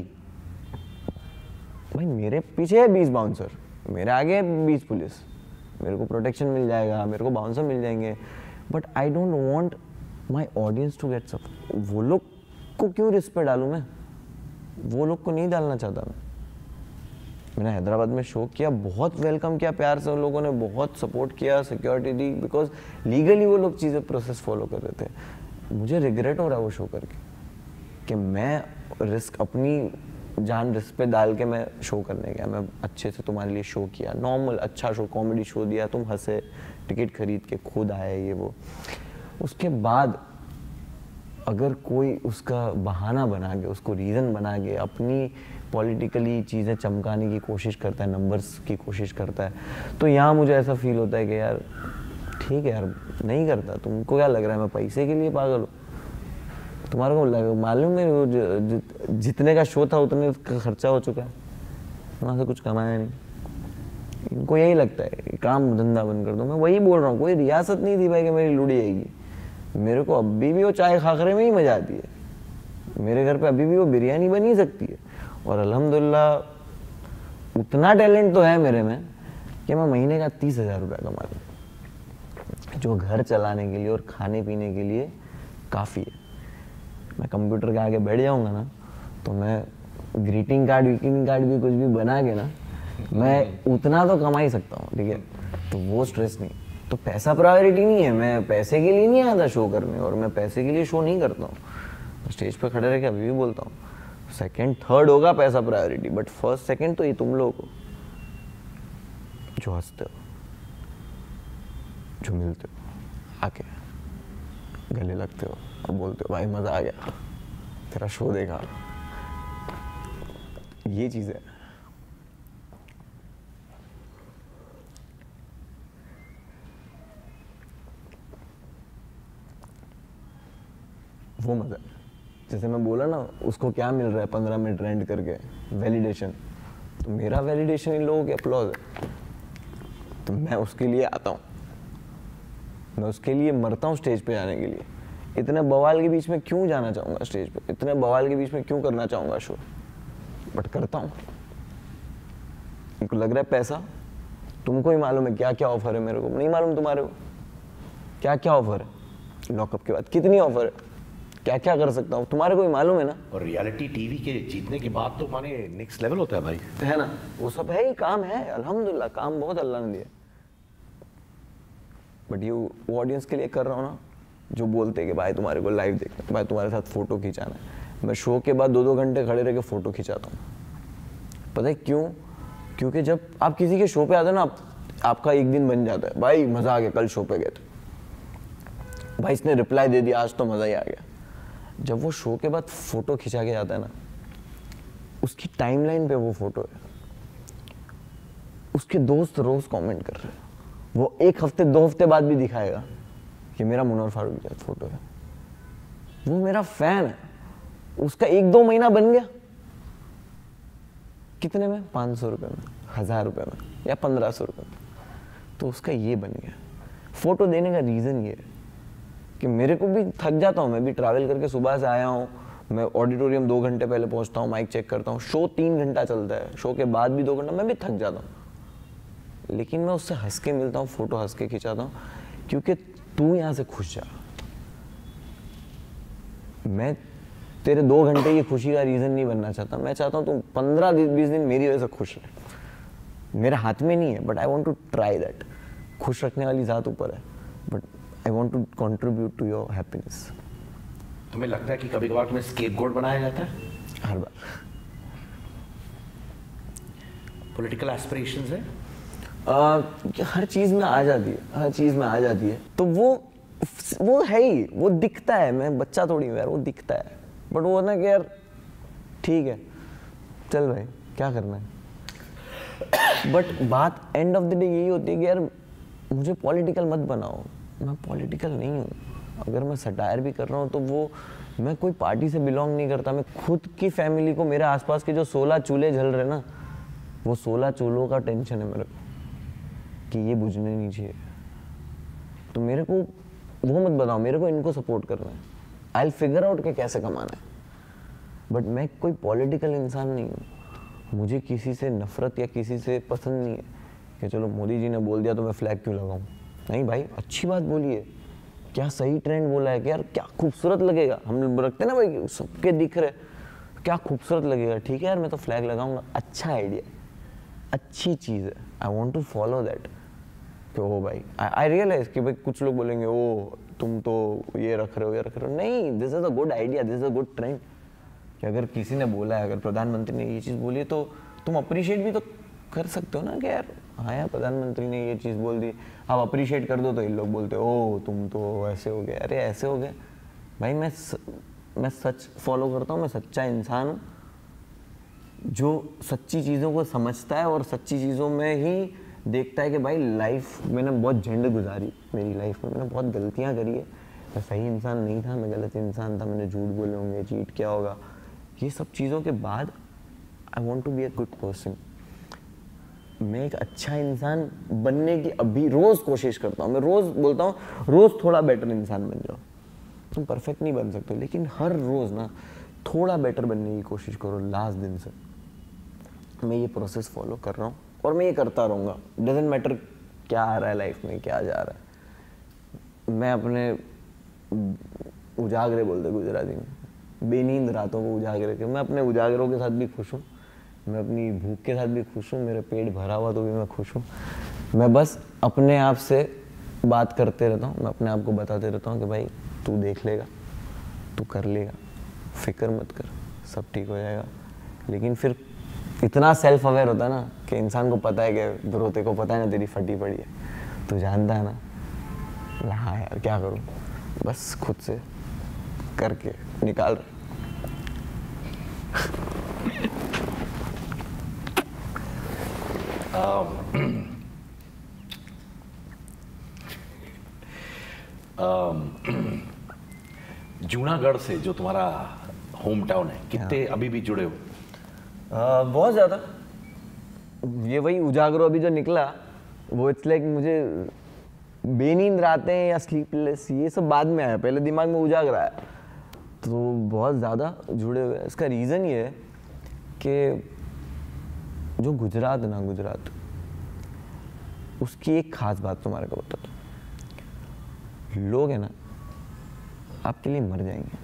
भाई मेरे पीछे है 20 बाउंसर, मेरे आगे है 20 पुलिस, मेरे को प्रोटेक्शन मिल जाएगा, मेरे को बाउंसर मिल जाएंगे, but I don't want my audience to get suffer. वो लोग को क्यों रिस्क पे डालूं मैं? वो लोग को नहीं डालना चाहता मैं। मैंने हैदराबाद में शो किया, बहुत वेलकम किया प्यार से, उन लोगों ने बहुत सपोर्ट किया, सिक्योरिटी दी, बिकॉज लीगली वो लोग चीज़ें प्रोसेस फॉलो कर रहे थे। मुझे रिग्रेट हो रहा है वो शो करके कि मैं रिस्क, अपनी जान रिस्क पे डाल के मैं शो करने गया। मैं अच्छे से तुम्हारे लिए शो किया, नॉर्मल अच्छा शो, कॉमेडी शो दिया, तुम हंसे, टिकट खरीद के खुद आए, ये वो। उसके बाद अगर कोई उसका बहाना बना के, उसको रीज़न बना के अपनी पॉलिटिकली चीज़ें चमकाने की कोशिश करता है, नंबर्स की कोशिश करता है, तो यहाँ मुझे ऐसा फील होता है कि यार ठीक है यार, नहीं करता। तुमको क्या लग रहा है मैं पैसे के लिए पागल हूँ? तुम्हारे को मालूम है वो जितने का शो था उतने का खर्चा हो चुका है, वहाँ से कुछ कमाया नहीं। इनको यही लगता है काम धंधा बंद कर दो। मैं वही बोल रहा हूँ, कोई रियासत नहीं थी भाई कि मेरी लुड़ी आएगी। मेरे को अभी भी वो चाय खाखरे में ही मजा आती है। मेरे घर पे अभी भी वो बिरयानी बन ही सकती है, और अल्हम्दुलिल्लाह उतना टैलेंट तो है मेरे में कि मैं महीने का 30,000 रुपया कमा लूँ, जो घर चलाने के लिए और खाने पीने के लिए काफ़ी है। मैं कंप्यूटर के आगे बैठ जाऊँगा ना, तो मैं ग्रीटिंग कार्ड भी कुछ भी बना के ना, मैं उतना तो कमा ही सकता हूँ, ठीक है। तो वो स्ट्रेस नहीं, तो पैसा प्रायोरिटी नहीं है। मैं पैसे के लिए नहीं आता शो करने, और मैं पैसे के लिए शो नहीं करता हूँ। स्टेज पे खड़े रह के अभी भी बोलता हूँ, सेकंड थर्ड होगा पैसा प्रायोरिटी, बट फर्स्ट सेकंड तो ये तुम लोग हो जो हंसते हो, जो मिलते हो, आके गले लगते हो और बोलते हो भाई मजा आ गया, तेरा शो देखा, ये चीज है। वो मजा है। जैसे मैं बोला ना, उसको क्या मिल रहा है 15 मिनट रेंट करके, वैलिडेशन। तो मेरा वैलिडेशन इन लोगों के अप्लॉज है, तो मैं उसके लिए आता हूँ, मैं उसके लिए मरता हूँ स्टेज पे जाने के लिए। इतने बवाल के बीच में क्यों जाना चाहूँगा स्टेज पे, इतने बवाल के बीच में क्यों करना चाहूँगा शो, बट करता हूँ। इनको लग रहा है पैसा, तुमको ही मालूम है क्या क्या ऑफर है, मेरे को नहीं मालूम तुम्हारे को क्या क्या ऑफर है, लॉकअप के बाद कितनी ऑफर है, क्या क्या कर सकता हूँ, तुम्हारे को ही मालूम है ना। और रियलिटी टीवी के जीतने के बाद तो माने नेक्स्ट लेवल होता है भाई, है ना, वो सब है ही, काम है अल्हम्दुलिल्लाह, काम बहुत अल्लाह ने दिया। बट ये वो ऑडियंस के लिए कर रहा हूँ ना, जो बोलते हैं कि भाई तुम्हारे को लाइव देखना है, भाई तुम्हारे साथ फोटो खिंचाना है। मैं शो के बाद 2-2 घंटे खड़े रह के फोटो खिंचाता हूँ। पता है क्यों? क्योंकि जब आप किसी के शो पे आते हो ना, आपका एक दिन बन जाता है, भाई मजा आ गया, कल शो पे गए थे, भाई इसने रिप्लाई दे दिया, आज तो मजा ही आ गया। जब वो शो के बाद फोटो खिंचा के जाता है ना, उसकी टाइमलाइन पे वो फोटो है, उसके दोस्त रोज कमेंट कर रहे हैं, वो 1 हफ्ते 2 हफ्ते बाद भी दिखाएगा कि मेरा मुनव्वर फारूक के साथ फोटो है। वो मेरा फैन है, उसका 1-2 महीना बन गया, कितने में, 500 रुपये में, 1000 रुपये में या 1500 रुपये में, तो उसका ये बन गया। फोटो देने का रीज़न ये है कि मेरे को भी थक जाता हूँ, मैं भी ट्रैवल करके सुबह से आया हूँ, मैं ऑडिटोरियम 2 घंटे पहले पहुँचता हूँ, माइक चेक करता हूँ, शो 3 घंटा चलता है, शो के बाद भी 2 घंटा, मैं भी थक जाता हूँ, लेकिन मैं उससे हंस के मिलता हूँ, फोटो हंस के खिंचाता हूँ, क्योंकि तू यहाँ से खुश जा। मैं तेरे 2 घंटे की खुशी का रीज़न नहीं बनना चाहता, मैं चाहता हूँ तुम 15-20 दिन मेरी वजह से खुश रहे। मेरे हाथ में नहीं है, but I want to try that. खुश रखने वाली ज़ात ऊपर है, but I want to contribute to your happiness. तुम्हें लगता है कि कभी कभार तुम्हें स्केपगोट बनाया जाता है? हर बार। पॉलिटिकल एस्पिरेशंस है? हर चीज़ में आ जाती है, हर चीज़ में आ जाती है, तो वो है ही, वो दिखता है। मैं बच्चा थोड़ी हूँ यार, वो दिखता है, बट वो ना कि यार ठीक है चल भाई क्या करना है। बट बात एंड ऑफ द डे यही होती है कि यार मुझे पॉलिटिकल मत बनाओ, मैं पॉलिटिकल नहीं हूँ। अगर मैं सटायर भी कर रहा हूँ तो वो, मैं कोई पार्टी से बिलोंग नहीं करता। मैं खुद की फैमिली को, मेरे आसपास के जो 16 चूल्हे जल रहे ना, वो 16 चूल्हों का टेंशन है मेरे को कि ये बुझने नहीं चाहिए। तो मेरे को वो मत बताओ, मेरे को इनको सपोर्ट करना है। आई विल फिगर आउट के कैसे कमाना है, बट मैं कोई पॉलिटिकल इंसान नहीं हूँ। मुझे किसी से नफरत या किसी से पसंद नहीं है कि चलो मोदी जी ने बोल दिया तो मैं फ्लैग क्यों लगाऊं। नहीं भाई, अच्छी बात बोली है, क्या सही ट्रेंड बोला है कि यार क्या खूबसूरत लगेगा। हम लोग रखते हैं ना भाई, सबके दिख रहे, क्या खूबसूरत लगेगा, ठीक है यार मैं तो फ्लैग लगाऊंगा। अच्छा आइडिया, अच्छी चीज़ है, I want to follow that. कि ओ भाई, आई रियलाइज कि भाई कुछ लोग बोलेंगे ओ तुम तो ये रख रहे हो, ये रख रहे हो। नहीं, this is a good idea, this is a good trend. कि अगर किसी ने बोला है, अगर प्रधानमंत्री ने ये चीज़ बोली है, तो तुम अप्रिशिएट भी तो कर सकते हो ना कि यार हाँ यार प्रधानमंत्री ने ये चीज़ बोल दी, आप अप्रिशिएट कर दो। तो इन लोग बोलते ओ तुम तो ऐसे हो गए, अरे ऐसे हो गए भाई। मैं सच फॉलो करता हूँ, मैं सच्चा इंसान हूँ जो सच्ची चीज़ों को समझता है और सच्ची चीज़ों में ही देखता है कि भाई लाइफ मैंने बहुत झंड गुजारी, मेरी लाइफ में मैंने बहुत गलतियाँ करी है, मैं सही इंसान नहीं था, मैं गलत इंसान था, मैंने झूठ बोले होंगे, चीट किया होगा। ये सब चीज़ों के बाद I want to be a good person. मैं एक अच्छा इंसान बनने की अभी रोज़ कोशिश करता हूँ। मैं रोज़ बोलता हूँ रोज़ थोड़ा बेटर इंसान बन जाओ। तुम परफेक्ट नहीं बन सकते, लेकिन हर रोज़ ना थोड़ा बेटर बनने की कोशिश करो। लास्ट दिन से मैं ये प्रोसेस फॉलो कर रहा हूँ और मैं ये करता रहूँगा। डजेंट मैटर क्या आ रहा है लाइफ में, क्या जा रहा है। मैं अपने उजागरे बोलते गुजराती में, बेनींद रातों को उजागरे के, मैं अपने उजागरों के साथ भी खुश हूँ, मैं अपनी भूख के साथ भी खुश हूँ, मेरा पेट भरा हुआ तो भी मैं खुश हूँ। मैं बस अपने आप से बात करते रहता हूँ, मैं अपने आप को बताते रहता हूँ कि भाई तू देख लेगा, तू कर लेगा, फिक्र मत कर, सब ठीक हो जाएगा। लेकिन फिर इतना सेल्फ अवेयर होता है ना कि इंसान को पता है कि ब्रो तेरे को पता है ना तेरी फटी पड़ी है, तू जानता है ना, हाँ यार क्या करूँ, बस खुद से करके निकाल रहा। जूनागढ़ से जो तुम्हारा होम टाउन है, कितने अभी भी जुड़े हो? बहुत ज़्यादा। ये वही उजागरो अभी जो निकला वो इट्स लाइक मुझे बेनींद रातें हैं या स्लीपलेस ये सब बाद में आया, पहले दिमाग में उजागर आया, तो बहुत ज़्यादा जुड़े हुए। इसका रीज़न ये है कि जो गुजरात है ना, गुजरात उसकी एक ख़ास बात तुम्हारे को बताता हूँ। लोग है ना आपके लिए मर जाएंगे,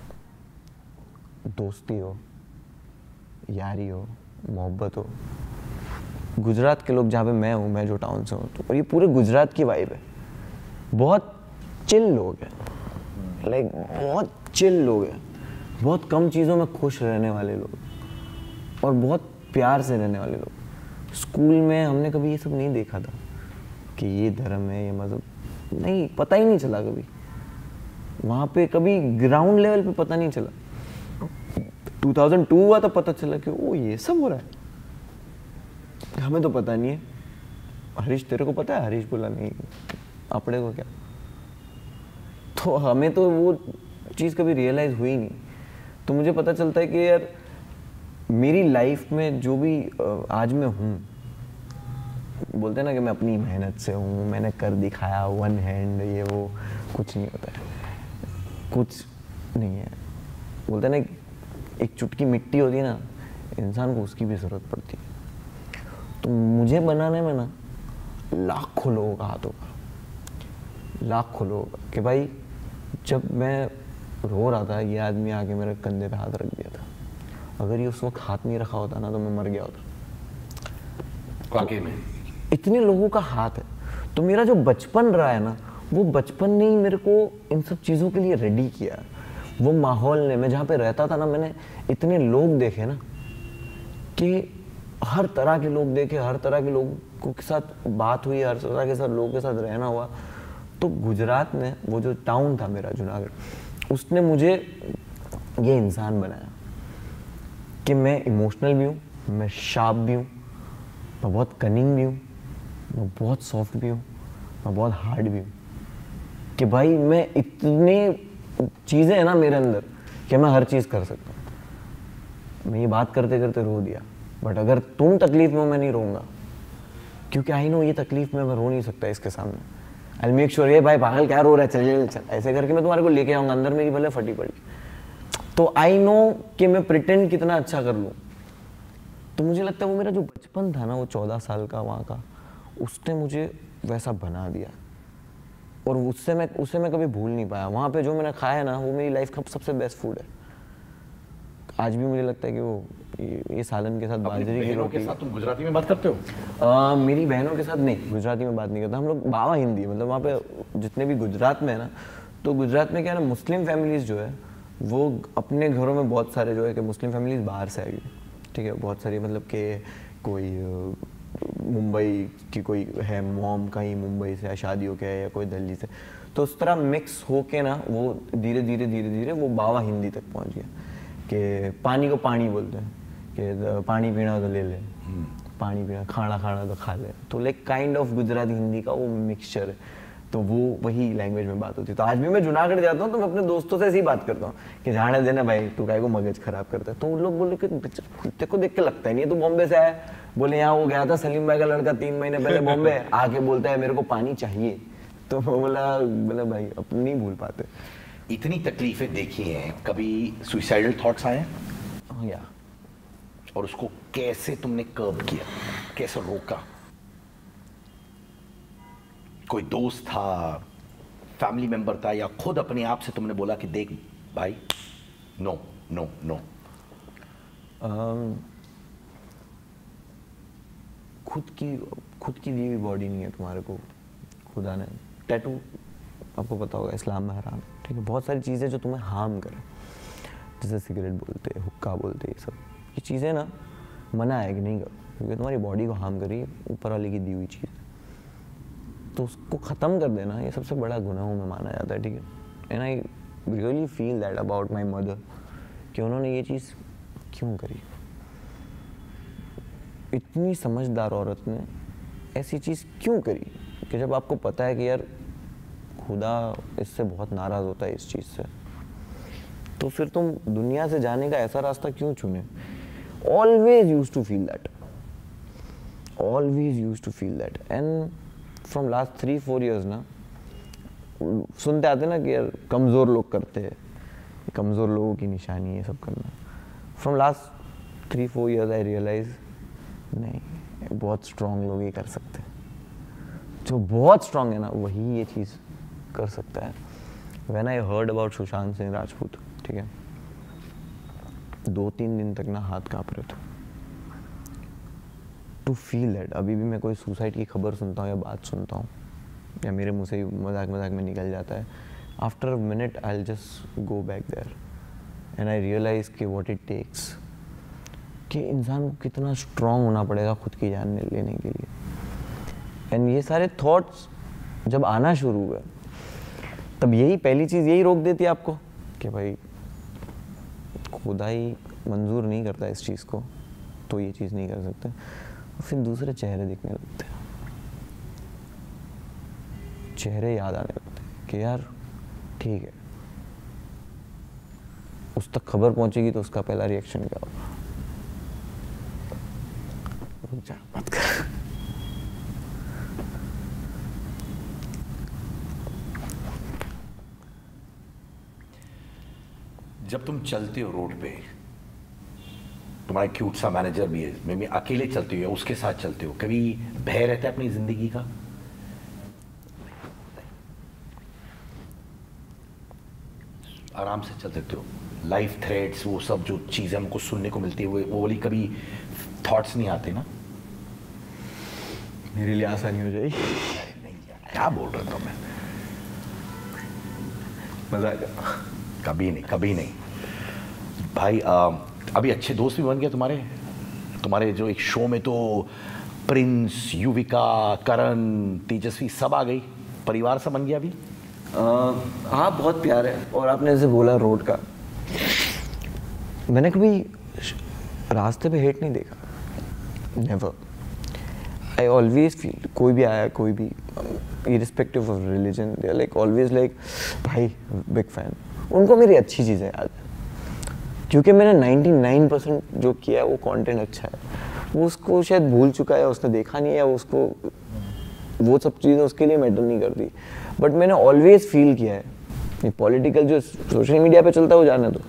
दोस्ती हो, यारी हो, मोहब्बत हो। गुजरात के लोग, जहाँ पे मैं हूँ, मैं जो टाउन से हूँ, तो ये पूरे गुजरात की वाइब है। बहुत चिल लोग हैं, लाइक बहुत चिल लोग हैं, बहुत कम चीज़ों में खुश रहने वाले लोग और बहुत प्यार से रहने वाले लोग। स्कूल में हमने कभी ये सब नहीं देखा था कि ये धर्म है, ये मज़हब, नहीं, पता ही नहीं चला कभी। वहाँ पे कभी ग्राउंड लेवल पे पता नहीं चला। 2002 हुआ तो पता चला कि ओ ये सब हो रहा है, हमें तो पता नहीं है। हरीश तेरे को पता है? हरीश बोला नहीं, अपने को क्या। तो हमें तो वो चीज़ कभी रियलाइज़ हुई नहीं। तो मुझे पता चलता है कि यार मेरी लाइफ में जो भी आज मैं हूँ, बोलते हैं ना कि मैं अपनी मेहनत से हूँ, मैंने कर दिखाया, वन हैंड, ये वो, कुछ नहीं होता है, कुछ नहीं है। बोलते हैं ना एक चुटकी मिट्टी होती है ना, इंसान को उसकी भी ज़रूरत पड़ती है। तो मुझे बनाने में ना लाखों लोगों का हाथ होगा, लाखों लोगों का, कि भाई जब मैं रो रहा था ये आदमी आके मेरे कंधे पे हाथ रख दिया था। अगर ये उस वक्त हाथ नहीं रखा होता ना तो मैं मर गया होता। वाकई में इतने लोगों का हाथ है। तो मेरा जो बचपन रहा है ना, वो बचपन ने ही मेरे को इन सब चीज़ों के लिए रेडी किया। वो माहौल ने, मैं जहाँ पे रहता था ना, मैंने इतने लोग देखे ना कि हर तरह के लोग देखे, हर तरह के लोगों के साथ बात हुई, हर तरह के साथ लोगों के साथ रहना हुआ। तो गुजरात में वो जो टाउन था मेरा जूनागढ़, उसने मुझे ये इंसान बनाया कि मैं इमोशनल भी हूँ, मैं शार्प भी हूँ, मैं बहुत कनिंग भी हूँ, मैं बहुत सॉफ्ट भी हूँ, मैं बहुत हार्ड भी हूँ। कि भाई मैं इतने चीज़ें हैं ना मेरे अंदर कि मैं हर चीज़ कर सकता हूँ। मैं ये बात करते करते रो दिया, बट अगर तुम तकलीफ में हो, मैं नहीं रोऊंगा, क्योंकि आई नो ये तकलीफ में मैं रो नहीं सकता इसके सामने। आई मेक श्योर, ये भाई पागल क्या रो रहा है, चल चल, ऐसे करके मैं तुम्हारे को लेके आऊँगा, अंदर मेरी भले फटी पड़ी। तो आई नो कि मैं प्रिटेंड कितना अच्छा कर लूँ। तो मुझे लगता है वो मेरा जो बचपन था ना, वो 14 साल का वहाँ का, उसने मुझे वैसा बना दिया। और उससे मैं कभी भूल नहीं पाया। वहाँ पे जो मैंने खाया ना, वो मेरी लाइफ का सबसे बेस्ट फूड है। आज भी मुझे लगता है कि वो ये सालन के साथ बाजरे की रोटी। के साथ तुम गुजराती में बात करते हो? मेरी बहनों के साथ नहीं, गुजराती में बात नहीं करता। हम लोग बावा हिंदी, मतलब वहाँ पे जितने भी गुजरात में है ना, तो गुजरात में क्या है ना, मुस्लिम फैमिलीज़ जो है वो अपने घरों में बहुत सारे जो है कि मुस्लिम फैमिलीज़ बाहर से आएगी, ठीक है, बहुत सारी, मतलब कि कोई मुंबई की कोई है मॉम, कहीं मुंबई से शादी होके है, या कोई दिल्ली से। तो उस तरह मिक्स होके ना वो धीरे धीरे वो बावा हिंदी तक पहुंच गया कि पानी को पानी बोलते हैं, कि पानी पीना तो ले ले, पानी पीना, खाना खाना तो खा ले। तो like kind of Gujarati Hindi का वो मिक्सचर है। तो वो वही लैंग्वेज में बात होती है। तो आज भी मैं जूनागढ़ जाता हूँ तो मैं अपने दोस्तों से ऐसी बात करता हूँ कि जाने देना भाई, तू काहे को मगज खराब करता है। तो उन लोग बोले कि तेरे को देख के लगता है नहीं, तू बॉम्बे से आया। बोले यहाँ वो गया था सलीम भाई का लड़का 3 महीने पहले बॉम्बे, आके बोलता है मेरे को पानी चाहिए। तो बोला भाई अब नहीं भूल पाते। इतनी तकलीफें देखी हैं, कभी सुइसाइडल थॉट्स आए? या और उसको कैसे तुमने कर्ब किया, कैसे रोका? कोई दोस्त था, फैमिली मेंबर था, या खुद अपने आप से तुमने बोला कि देख भाई, नो नो नो? खुद की दी हुई बॉडी नहीं है तुम्हारे को खुदा ने। टैटू आपको पता होगा इस्लाम में हराम, ठीक है, बहुत सारी चीज़ें जो तुम्हें हार्म करें। जैसे सिगरेट बोलते, हुक्का बोलते, ये सब ये चीज़ें ना मना है कि नहीं करो, क्योंकि तुम्हारी बॉडी को हार्म करी, ऊपर वाले की दी हुई चीज़, तो उसको ख़त्म कर देना ये सबसे बड़ा गुनाह में माना जाता है, ठीक है। And I really feel that about my mother कि उन्होंने ये चीज़ क्यों करी। इतनी समझदार औरत ने ऐसी चीज़ क्यों करी कि जब आपको पता है कि यार खुदा इससे बहुत नाराज़ होता है इस चीज़ से, तो फिर तुम दुनिया से जाने का ऐसा रास्ता क्यों चुने। Always use to feel that, always use to feel that. And from last 3-4 years ना, सुनते आते ना कि यार कमज़ोर लोग करते हैं, कमज़ोर लोगों की निशानी है सब करना। From last 3-4 years I realise नहीं, बहुत स्ट्रॉन्ग लोग ही कर सकते हैं, जो बहुत स्ट्रॉन्ग है ना वही ये चीज़ कर सकता है। When I heard about Sushant Singh Rajput, ठीक है, 2-3 दिन तक ना हाथ काँप रहे थे टू फील दैट। अभी भी मैं कोई सुसाइड की खबर सुनता हूँ या बात सुनता हूँ या मेरे मुँह से मजाक मजाक में निकल जाता है, after a minute I will just go back there and I realise कि व्हाट इट टेक्स, कि इंसान को कितना स्ट्रॉन्ग होना पड़ेगा खुद की जान लेने के लिए। एंड ये सारे थॉट्स जब आना शुरू हुए तब यही पहली चीज़ यही रोक देती है आपको कि भाई खुदा ही मंजूर नहीं करता इस चीज़ को, तो ये चीज़ नहीं कर सकते। फिर दूसरे चेहरे दिखने लगते हैं, चेहरे याद आने लगते हैं कि यार ठीक है, उस तक खबर पहुंचेगी तो उसका पहला रिएक्शन क्या होगा। रुक जा, मत कर। जब तुम चलते हो रोड पे, तुम्हारा क्यूट सा मैनेजर भी है, मैं भी अकेले चलते हो या उसके साथ चलते हो, कभी भय रहता है अपनी जिंदगी का? आराम से चल सकते हो, लाइफ थ्रेट्स वो सब जो चीजें हमको सुनने को मिलती है वो वाली कभी थॉट्स नहीं आते ना? मेरे लिए आसानी हो जाएगी। नहीं यार, क्या बोल रहा था मैं, मजा कभी नहीं, कभी नहीं भाई। अभी अच्छे दोस्त भी बन गए तुम्हारे जो एक शो में, तो प्रिंस, युविका, करण, तेजस्वी सब आ गई, परिवार सब बन गया अभी। हाँ बहुत प्यार है। और आपने जैसे बोला रोड का, मैंने कभी रास्ते पे हेट नहीं देखा, नेवर। आई ऑलवेज फील कोई भी आया, कोई भी irrespective of religion, they are like always like भाई बिग फैन। उनको मेरी अच्छी चीज़ें याद है, क्योंकि मैंने 99% जो किया है वो कंटेंट अच्छा है। वो उसको शायद भूल चुका है, उसने देखा नहीं है, उसको वो सब चीज़ें उसके लिए मैटर नहीं करती। बट मैंने ऑलवेज फील किया है, ये पॉलिटिकल जो सोशल मीडिया पे चलता है वो जाने दो,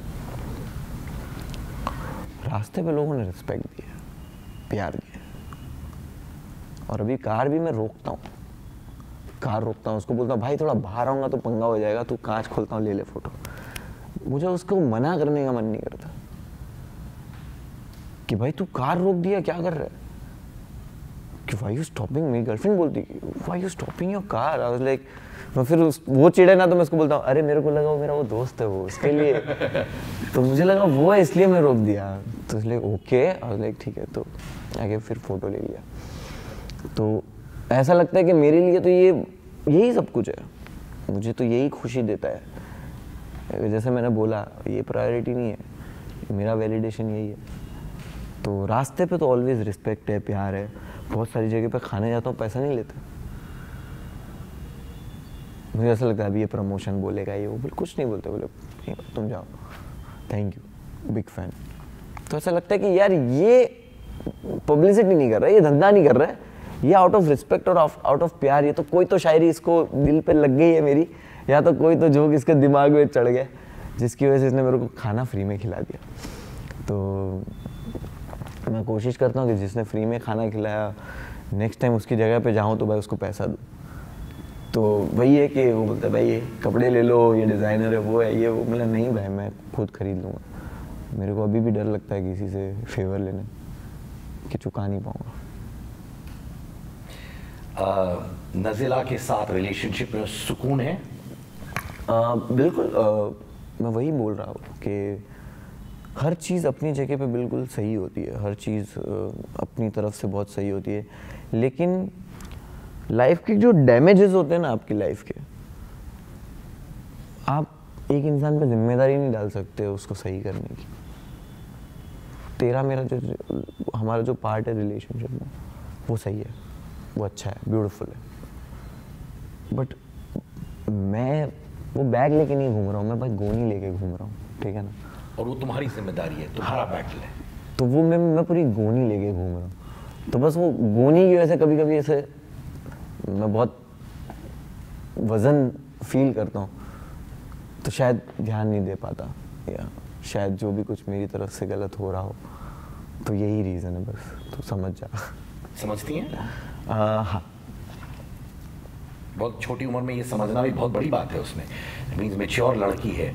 रास्ते पे लोगों ने रिस्पेक्ट दिया, प्यार दिया। और अभी कार भी मैं रोकता हूँ, कार रोकता हूँ, उसको बोलता हूँ भाई थोड़ा बाहर आऊँगा तो पंगा हो जाएगा, तू कांच खोलता हूँ ले ले फोटो। मुझे उसको मना करने का मन नहीं करता कि भाई तू कार रोक दिया, क्या कर रहा है, कि व्हाई यू स्टॉपिंग। मेरी गर्लफ्रेंड बोलती why you stopping your car. I was like, मैं फिर वो चिढ़े ना तो मैं उसको बोलता हूँ अरे मेरे को लगा वो मेरा वो दोस्त है वो, उसके लिए तो मुझे लगा वो है इसलिए मैं रोक दिया। तो इसलिए ओके, आई वाज लाइक ठीक है, तो आगे फिर फोटो ले लिया। तो ऐसा लगता है कि मेरे लिए तो ये यही सब कुछ है, मुझे तो यही खुशी देता है। जैसे मैंने बोला ये प्रायोरिटी नहीं है, मेरा वैलिडेशन यही है। तो रास्ते पे तो ऑलवेज रिस्पेक्ट है, प्यार है। बहुत सारी जगह पे खाने जाता हूँ, पैसा नहीं लेता, मुझे ऐसा लगता है अभी ये प्रमोशन बोलेगा ये वो, कुछ नहीं बोलते, बोले तुम जाओ, थैंक यू, बिग फैन। तो ऐसा लगता है कि यार ये पब्लिसिटी नहीं कर रहा है, ये धंधा नहीं कर रहा है, ये आउट ऑफ रिस्पेक्ट और आउट ऑफ प्यार। ये तो कोई तो शायरी इसको दिल पे लग गई है मेरी, या तो कोई तो जोक इसके दिमाग में चढ़ गया जिसकी वजह से इसने मेरे को खाना फ्री में खिला दिया। तो मैं कोशिश करता हूँ कि जिसने फ्री में खाना खिलाया नेक्स्ट टाइम उसकी जगह पे जाऊँ तो भाई उसको पैसा दूँ। तो वही है कि वो बोलता है भाई ये कपड़े ले लो, ये डिज़ाइनर है, वो है ये वो। मतलब नहीं भाई मैं खुद खरीद लूँगा। मेरे को अभी भी डर लगता है किसी से फेवर लेने कि चुका नहीं पाऊँगा। नज़ीला के साथ रिलेशनशिप में सुकून है? बिल्कुल। मैं वही बोल रहा हूँ कि हर चीज़ अपनी जगह पे बिल्कुल सही होती है, हर चीज़ अपनी तरफ से बहुत सही होती है, लेकिन लाइफ के जो डैमेजेस होते हैं ना आपकी लाइफ के, आप एक इंसान पे जिम्मेदारी नहीं डाल सकते उसको सही करने की। तेरा मेरा जो हमारा जो पार्ट है रिलेशनशिप में वो सही है, वो अच्छा है, ब्यूटीफुल है, बट मैं वो बैग लेके नहीं घूम रहा हूँ, मैं भाई गोनी लेके घूम रहा हूँ, ठीक है ना। और वो तुम्हारी जिम्मेदारी है, तुम्हारा बैटल है। तो वो मैं पूरी गोनी लेके घूम रहा हूँ, तो बस वो गोनी की वजह से कभी कभी ऐसे मैं बहुत वज़न फील करता हूँ, तो शायद ध्यान नहीं दे पाता, या शायद जो भी कुछ मेरी तरफ से गलत हो रहा हो, तो यही रीज़न है बस, तो समझ जा। समझती हैं? हाँ, बहुत छोटी उम्र में ये समझना भी बहुत बड़ी बात है उसमें, मीन्स मेच्योर लड़की है।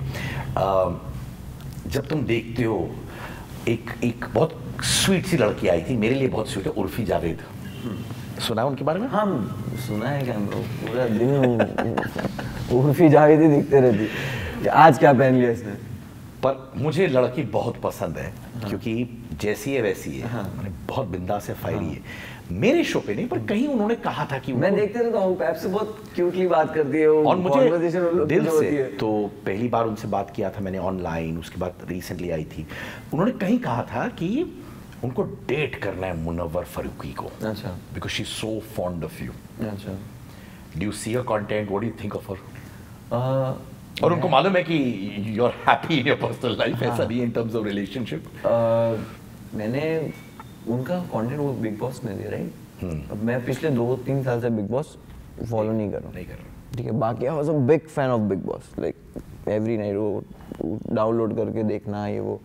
जब तुम देखते हो एक बहुत स्वीट सी लड़की आई थी, मेरे लिए बहुत स्वीट है, उर्फी जावेद, सुना उनके बारे में? हाँ सुना है, क्या पूरा दिन उर्फी जावेद ही दिखते रहती कि आज क्या पहन लिया इसने। पर मुझे लड़की बहुत पसंद है, क्योंकि जैसी है वैसी है, बहुत बिंदास है, फायरी है। मेरे शो पे नहीं, पर कहीं उन्होंने कहा था कि मैं देखते रहता हूँ, पैप से बहुत क्यूटली बात करती है वो, और मुझे दिल जो से, तो पहली बार उनसे बात किया था मैंने ऑनलाइन, उसके बाद रिसेंटली आई थी, उन्होंने कहीं कहा था कि उनको डेट करना है मुनव्वर फारूकी को। अच्छा। Because she is so fond of you. अच्छा। Do you see her content, what do you think of her? और उनको मालूम है कि you are happy in your personal life, ऐसा नहीं इन टर्म्स ऑफ रिलेशनशिप? मैंने उनका कंटेंट वो बिग बॉस में दिया, राइट। अब मैं पिछले 2-3 साल से बिग बॉस फॉलो नहीं कर रहा हूँ, ठीक है। बाकी I was a big fan of Bigg Boss, like every night वो डाउनलोड करके देखना ये वो,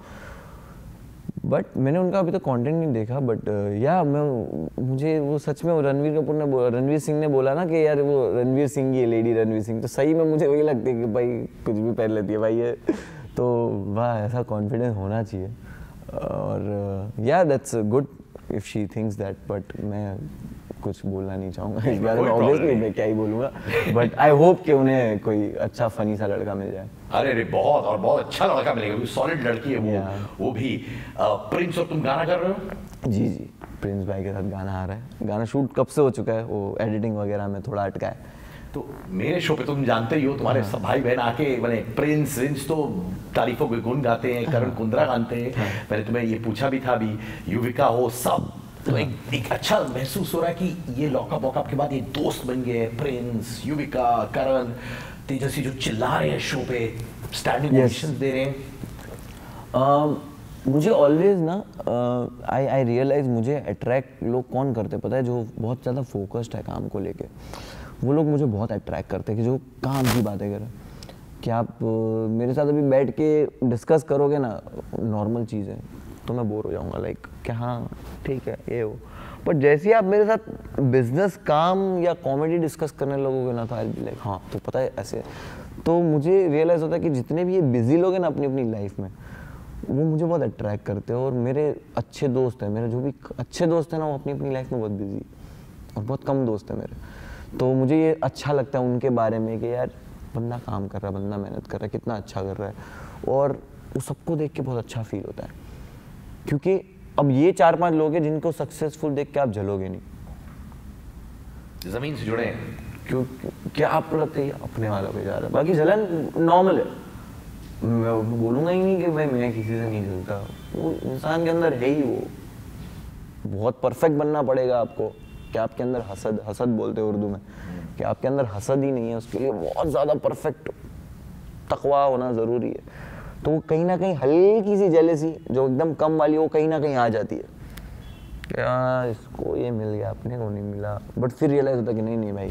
बट मैंने उनका अभी तक कंटेंट नहीं देखा। बट या मुझे वो सच में रणवीर सिंह ने बोला ना कि यार वो रणवीर सिंह ही है, लेडी रणवीर सिंह, तो सही में मुझे वही लगती है कि भाई कुछ भी पहन लेती है भाई ये, तो वाह ऐसा कॉन्फिडेंस होना चाहिए। और या that's good if she thinks that, but मैं कुछ बोलना नहीं चाहूँगा इस बारे में, ऑब्वियसली मैं क्या ही बोलूँगा, बट आई होप कि उन्हें कोई अच्छा फनी सा लड़का मिल जाए। अरे बहुत और बहुत अच्छा लड़का मिलेगा, सॉलिड लड़की है वो भी। प्रिंस, और तुम गाना कर रहे हो? जी जी, प्रिंस भाई के साथ गाना आ रहा है, गाना शूट कब से हो चुका है, वो एडिटिंग वगैरह में थोड़ा अटका है। तो मेरे शो पे तुम जानते ही हो, तुम्हारे सब भाई बहन आके मैंने प्रिंस तो तारीफों के गुण गाते हैं, करण कुंद्रा गाते हैं, मैंने तुम्हें ये पूछा भी था अभी, युविका हो, सब, तो एक अच्छा महसूस हो रहा है कि ये लॉकअप वॉकअप के बाद ये दोस्त बन गए, प्रिंस, युविका, करण, तेजस्वी जो चिल्ला रहे हैं शो पे, स्टैंडिंग ओवेशंस दे रहे हैं। मुझे ऑलवेज ना आई रियलाइज मुझे अट्रैक्ट लोग कौन करते पता है, जो बहुत ज़्यादा फोकस्ड है काम को लेके, वो लोग मुझे बहुत अट्रैक्ट करते हैं कि जो काम की बातें करें। कि आप मेरे साथ अभी बैठ के डिस्कस करोगे ना नॉर्मल चीज़ें, तो मैं बोर हो जाऊँगा, लाइक कि हाँ ठीक है ये हो, बट जैसे ही आप मेरे साथ बिजनेस काम या कॉमेडी डिस्कस करने लगोगे ना, तो आई बी लाइक हाँ तो पता है ऐसे। तो मुझे रियलाइज़ होता है कि जितने भी ये बिजी लोग हैं ना अपनी अपनी लाइफ में, वो मुझे बहुत अट्रैक्ट करते हैं। और मेरे अच्छे दोस्त हैं, मेरे जो भी अच्छे दोस्त हैं ना, वो अपनी अपनी लाइफ में बहुत बिजी, और बहुत कम दोस्त हैं मेरे। तो मुझे ये अच्छा लगता है उनके बारे में कि यार बंदा काम कर रहा है, बंदा मेहनत कर रहा है, कितना अच्छा कर रहा है, और वो सबको देख के बहुत अच्छा फील होता है। क्योंकि अब ये 4-5 लोग हैं जिनको सक्सेसफुल देख के आप जलोगे नहीं, जमीन से जुड़े हैं। क्यों क्या आपको लगता है अपने वालों पे जा रहा है, बाकी जलन नॉर्मल है। मैं बोलूँगा ही नहीं कि भाई मैं किसी से नहीं जलता, वो इंसान के अंदर है ही, वो बहुत परफेक्ट बनना पड़ेगा आपको कि आपके अंदर हसद बोलते हैं उर्दू में, कि आपके अंदर हसद ही नहीं है, उसके लिए बहुत ज़्यादा परफेक्ट तकवा होना ज़रूरी है। तो वो कहीं ना कहीं हल्की सी जेलेसी जो एकदम कम वाली, वो कहीं ना कहीं आ जाती है कि हाँ इसको ये मिल गया अपने को नहीं मिला, बट फिर रियलाइज होता है कि नहीं भाई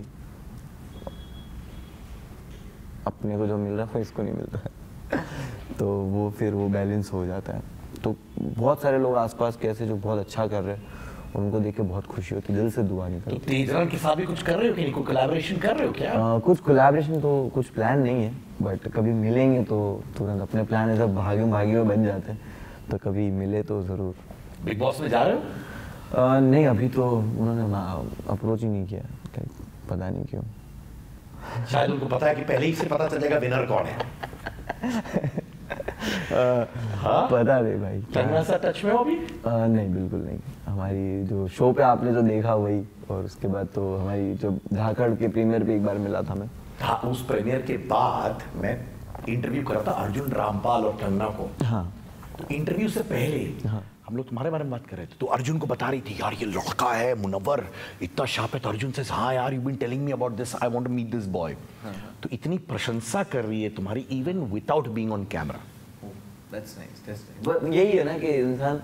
अपने को जो मिल रहा है इसको नहीं मिलता है। तो वो फिर वो बैलेंस हो जाता है। तो बहुत सारे लोग आसपास के ऐसे जो बहुत अच्छा कर रहे हैं, उनको देख के बहुत खुशी होती है, दिल से दुआ निकलती है। तो तेजरान के साथ भी कुछ कर रहे हो कि नहीं, कोई कोलैबोरेशन कर रहे हो क्या? कुछ कोलैबोरेशन तो कुछ प्लान नहीं है, बट कभी मिलेंगे तो तुरंत, अपने प्लान ऐसा भागी में बन जाते हैं, तो कभी मिले तो ज़रूर। बिग बॉस में जा रहे हो? नहीं अभी तो उन्होंने अप्रोच ही नहीं किया, पता नहीं क्यों। शायद उनको पता है कि पहले ही से पता चल जाएगा विनर कौन है। पता नहीं भाई। कैमरा से टच में हो अभी? नहीं, बिल्कुल नहीं। हमारी जो शो पे आपने जो देखा वही, और उसके बाद तो हमारी जो धाकड़ के प्रीमियर पे एक बार मिला था मैं। हाँ, उस प्रीमियर के बाद मैं इंटरव्यू कर रहा था अर्जुन रामपाल और कंगना को। हाँ। तो इंटरव्यू से पहले हम लोग तुम्हारे बारे में बात कर रहे थे, तो अर्जुन को बता रही थी यार ये लड़का है मुनव्वर, इतना शार्प है। तो अर्जुन से हाँ यार you been telling me about this, I want to meet this boy. तो इतनी प्रशंसा कर रही है तुम्हारी even without being on camera. That's nice. यही है ना कि इंसान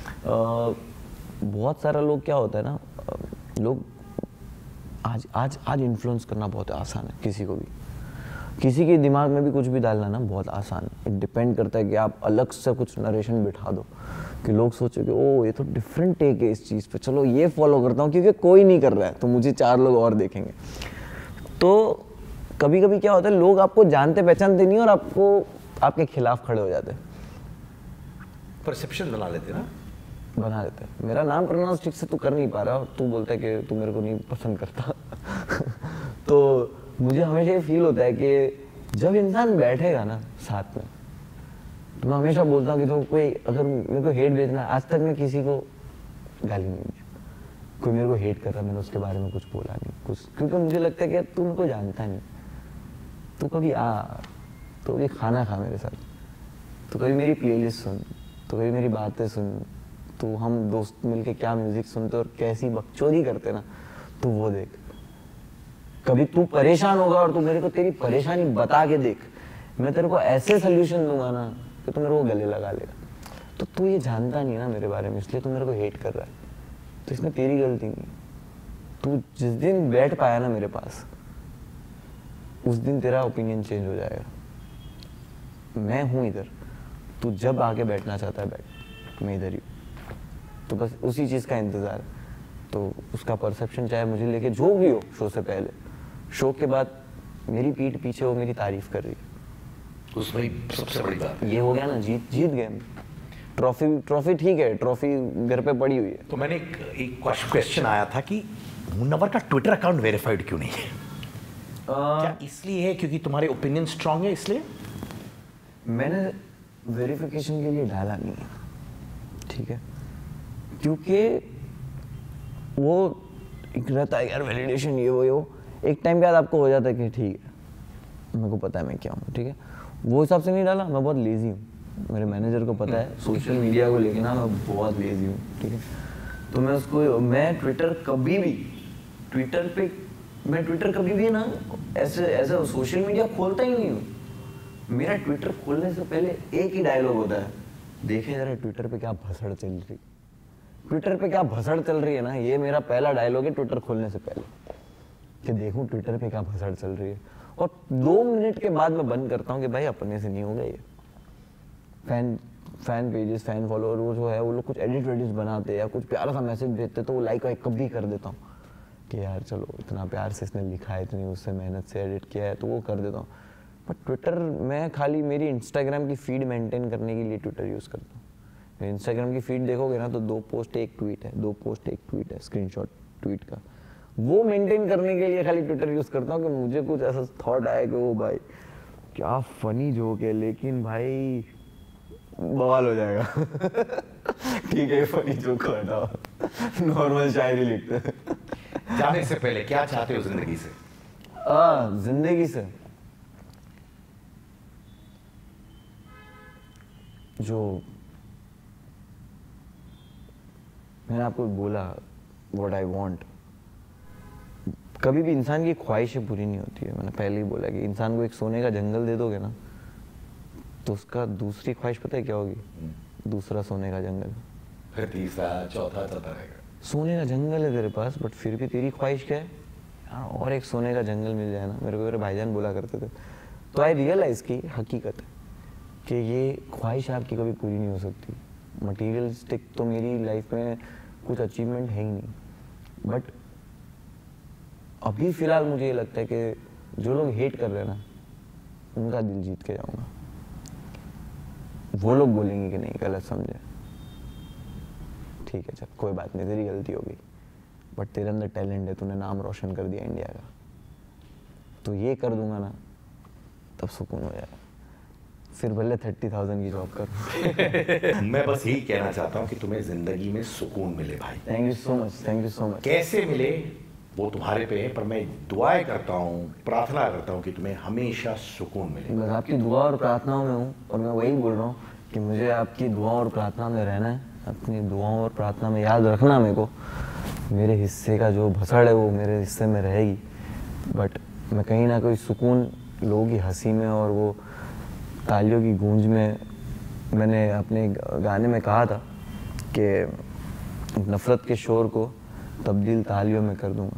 बहुत सारा लोग क्या होता है ना, लोग आज इन्फ्लुएंस करना बहुत आसान है किसी को भी, किसी के दिमाग में भी कुछ भी डालना ना बहुत आसान है। इट डिपेंड करता है कि आप अलग से कुछ नरेशन बिठा दो कि लोग सोचे कि ओ ये तो डिफरेंट टेक है इस चीज़ पे, चलो ये फॉलो करता हूँ क्योंकि कोई नहीं कर रहा है तो मुझे 4 लोग और देखेंगे। तो कभी कभी क्या होता है, लोग आपको जानते पहचानते नहीं और आपको आपके खिलाफ खड़े हो जाते हैं, परसेप्शन बना लेते ना, बना देते हैं। मेरा नाम प्रोनाउंस ठीक से तू कर नहीं पा रहा और तू बोलता है कि तू मेरे को नहीं पसंद करता तो मुझे हमेशा ये फील होता है कि जब इंसान बैठेगा ना साथ में, तो मैं हमेशा बोलता हूँ कि तो कोई अगर मेरे को हेट भेजना, आज तक मैं किसी को गाली नहीं दी, कोई मेरे को हेट कर रहा मैंने उसके बारे में कुछ बोला नहीं कुछ, क्योंकि मुझे लगता है कि तू मेरे को जानता नहीं, तू कभी आ, तो कभी खाना खा मेरे साथ, तो कभी मेरी प्लेलिस्ट सुन, तो कभी मेरी बातें सुन, तो हम दोस्त मिलके क्या म्यूजिक सुनते और कैसी बकचोदी करते ना, तो वो देख। कभी तू परेशान होगा और तू मेरे को तेरी परेशानी बता के देख, मैं तेरे को ऐसे सोल्यूशन दूंगा ना कि तू मेरे को गले लगा लेगा। तो तू ये जानता नहीं ना मेरे बारे में, इसलिए तू मेरे को हेट कर रहा है, तो इसमें तेरी गलती नहीं। तू जिस दिन बैठ पाया ना मेरे पास, उस दिन तेरा ओपिनियन चेंज हो जाएगा। मैं हूं इधर, तू जब आके बैठना चाहता है बैठ, मैं इधर ही हूं। तो बस उसी चीज़ का इंतज़ार है। तो उसका परसेप्शन चाहे मुझे लेके जो भी हो, शो से पहले, शो के बाद मेरी पीठ पीछे वो मेरी तारीफ कर रही है, उसमें सबसे बड़ी बात ये हो गया ना, जीत गए। ट्रॉफी ठीक है, ट्रॉफी घर पे पड़ी हुई है। तो मैंने एक क्वेश्चन आया था कि मुनव्वर का ट्विटर अकाउंट वेरीफाइड क्यों नहीं है? क्या इसलिए है क्योंकि तुम्हारे ओपिनियन स्ट्रांग है इसलिए? मैंने वेरिफिकेशन के लिए डाला नहीं है, ठीक है, क्योंकि वो एक रहता है यार वैलिडेशन, ये वो एक टाइम के बाद आपको हो जाता है कि ठीक है मेरे को पता है मैं क्या हूँ, ठीक है, वो हिसाब से नहीं डाला। मैं बहुत लेजी हूँ, मेरे मैनेजर को पता है, सोशल मीडिया को लेके ना मैं बहुत लेजी हूँ, ठीक है। तो मैं ट्विटर कभी भी ना ऐसे सोशल मीडिया खोलता ही नहीं हूँ। मेरा ट्विटर खोलने से पहले एक ही डायलॉग होता है, देखे जरा ट्विटर पे क्या भसड़ चल रही, ट्विटर पे क्या भसड़ चल रही है ना, ये मेरा पहला डायलॉग है ट्विटर खोलने से पहले, कि देखूं ट्विटर पे क्या भसड़ चल रही है। और 2 मिनट के बाद मैं बंद करता हूँ कि भाई अपने से नहीं होगा ये। फैन पेजेस, फैन फॉलोअर वो जो है, वो लोग कुछ एडिट वेडिट बनाते हैं या कुछ प्यारा सा मैसेज भेजते तो वो लाइक वाइक कभी कर देता हूँ कि यार चलो इतना प्यार से इसने लिखा है, इतनी उससे मेहनत से एडिट किया है, तो वो कर देता हूँ। बट ट्विटर मैं खाली मेरी इंस्टाग्राम की फीड मेंटेन करने के लिए ट्विटर यूज़ करता हूँ। इंस्टाग्राम की फीड देखोगे ना तो 2 पोस्ट 1 ट्वीट है, 2 पोस्ट 1 ट्वीट है, स्क्रीनशॉट ट्वीट का, वो मेंटेन करने के लिए खाली ट्विटर यूज़ करता हूँ कि मुझे कुछ ऐसा थॉट आया कि वो भाई क्या फनी जोक है, लेकिन भाई बवाल हो जाएगा ठीक है फनी जोक को हटाओ, नॉर्मल शायरी लिखते हैं। जाने से पहले क्या चाहते हो जिंदगी से? जिंदगी से जो मैंने आपको बोला, व्हाट आई वांट, कभी भी इंसान की ख्वाहिशें पूरी नहीं होती है। मैंने पहले ही बोला कि इंसान को एक सोने का जंगल दे दोगे ना तो उसका दूसरी ख्वाहिश पता है क्या होगी? दूसरा सोने का जंगल, फिर तीसरा, चौथा चलता रहेगा। सोने का जंगल है तेरे पास, बट फिर भी तेरी ख्वाहिश क्या है यार, और एक सोने का जंगल मिल जाए ना। मेरे को मेरे भाईजान बोला करते थे, तो आई रियलाइज की हकीकत है कि ये ख्वाहिश आपकी कभी पूरी नहीं हो सकती। मटीरियलिस्टिक तो मेरी लाइफ में कुछ अचीवमेंट है ही नहीं, बट अभी फिलहाल मुझे ये लगता है कि जो लोग हेट कर रहे हैं ना उनका दिल जीत के जाऊंगा। वो लोग बोलेंगे कि नहीं गलत समझे, ठीक है चल कोई बात नहीं, तेरी गलती हो गई, बट तेरे अंदर टैलेंट है, तूने नाम रोशन कर दिया इंडिया का, तो ये कर दूंगा ना तब सुकून हो जाएगा। फिर भले 30,000 की जॉब करूँ। मैं बस यही कहना चाहता हूँ कि तुम्हें जिंदगी में सुकून मिले भाई। Thank you so much, thank you so much. कैसे मिले वो तुम्हारे पे है, पर मैं दुआएं करता हूँ, प्रार्थना करता हूँ कि तुम्हें हमेशा सुकून मिले। बस आपकी दुआ और प्रार्थनाओं में हूँ, और मैं वही बोल रहा हूँ कि मुझे आपकी दुआ और प्रार्थना में रहना है। अपनी दुआओं और प्रार्थना में याद रखना मेरे को, मेरे हिस्से का जो भसड़ है वो मेरे हिस्से में रहेगी, बट मैं कहीं ना कहीं सुकून लोगों की हंसी में और वो तालियों की गूंज में, मैंने अपने गाने में कहा था कि नफ़रत के शोर को तब्दील तालियों में कर दूंगा,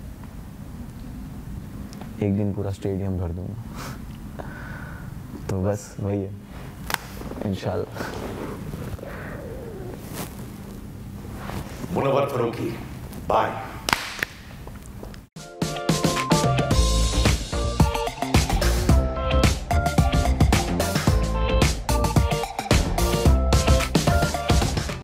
एक दिन पूरा स्टेडियम भर दूंगा। तो बस वही है, इंशाल्लाह। मुनव्वर फरूकी, बाय।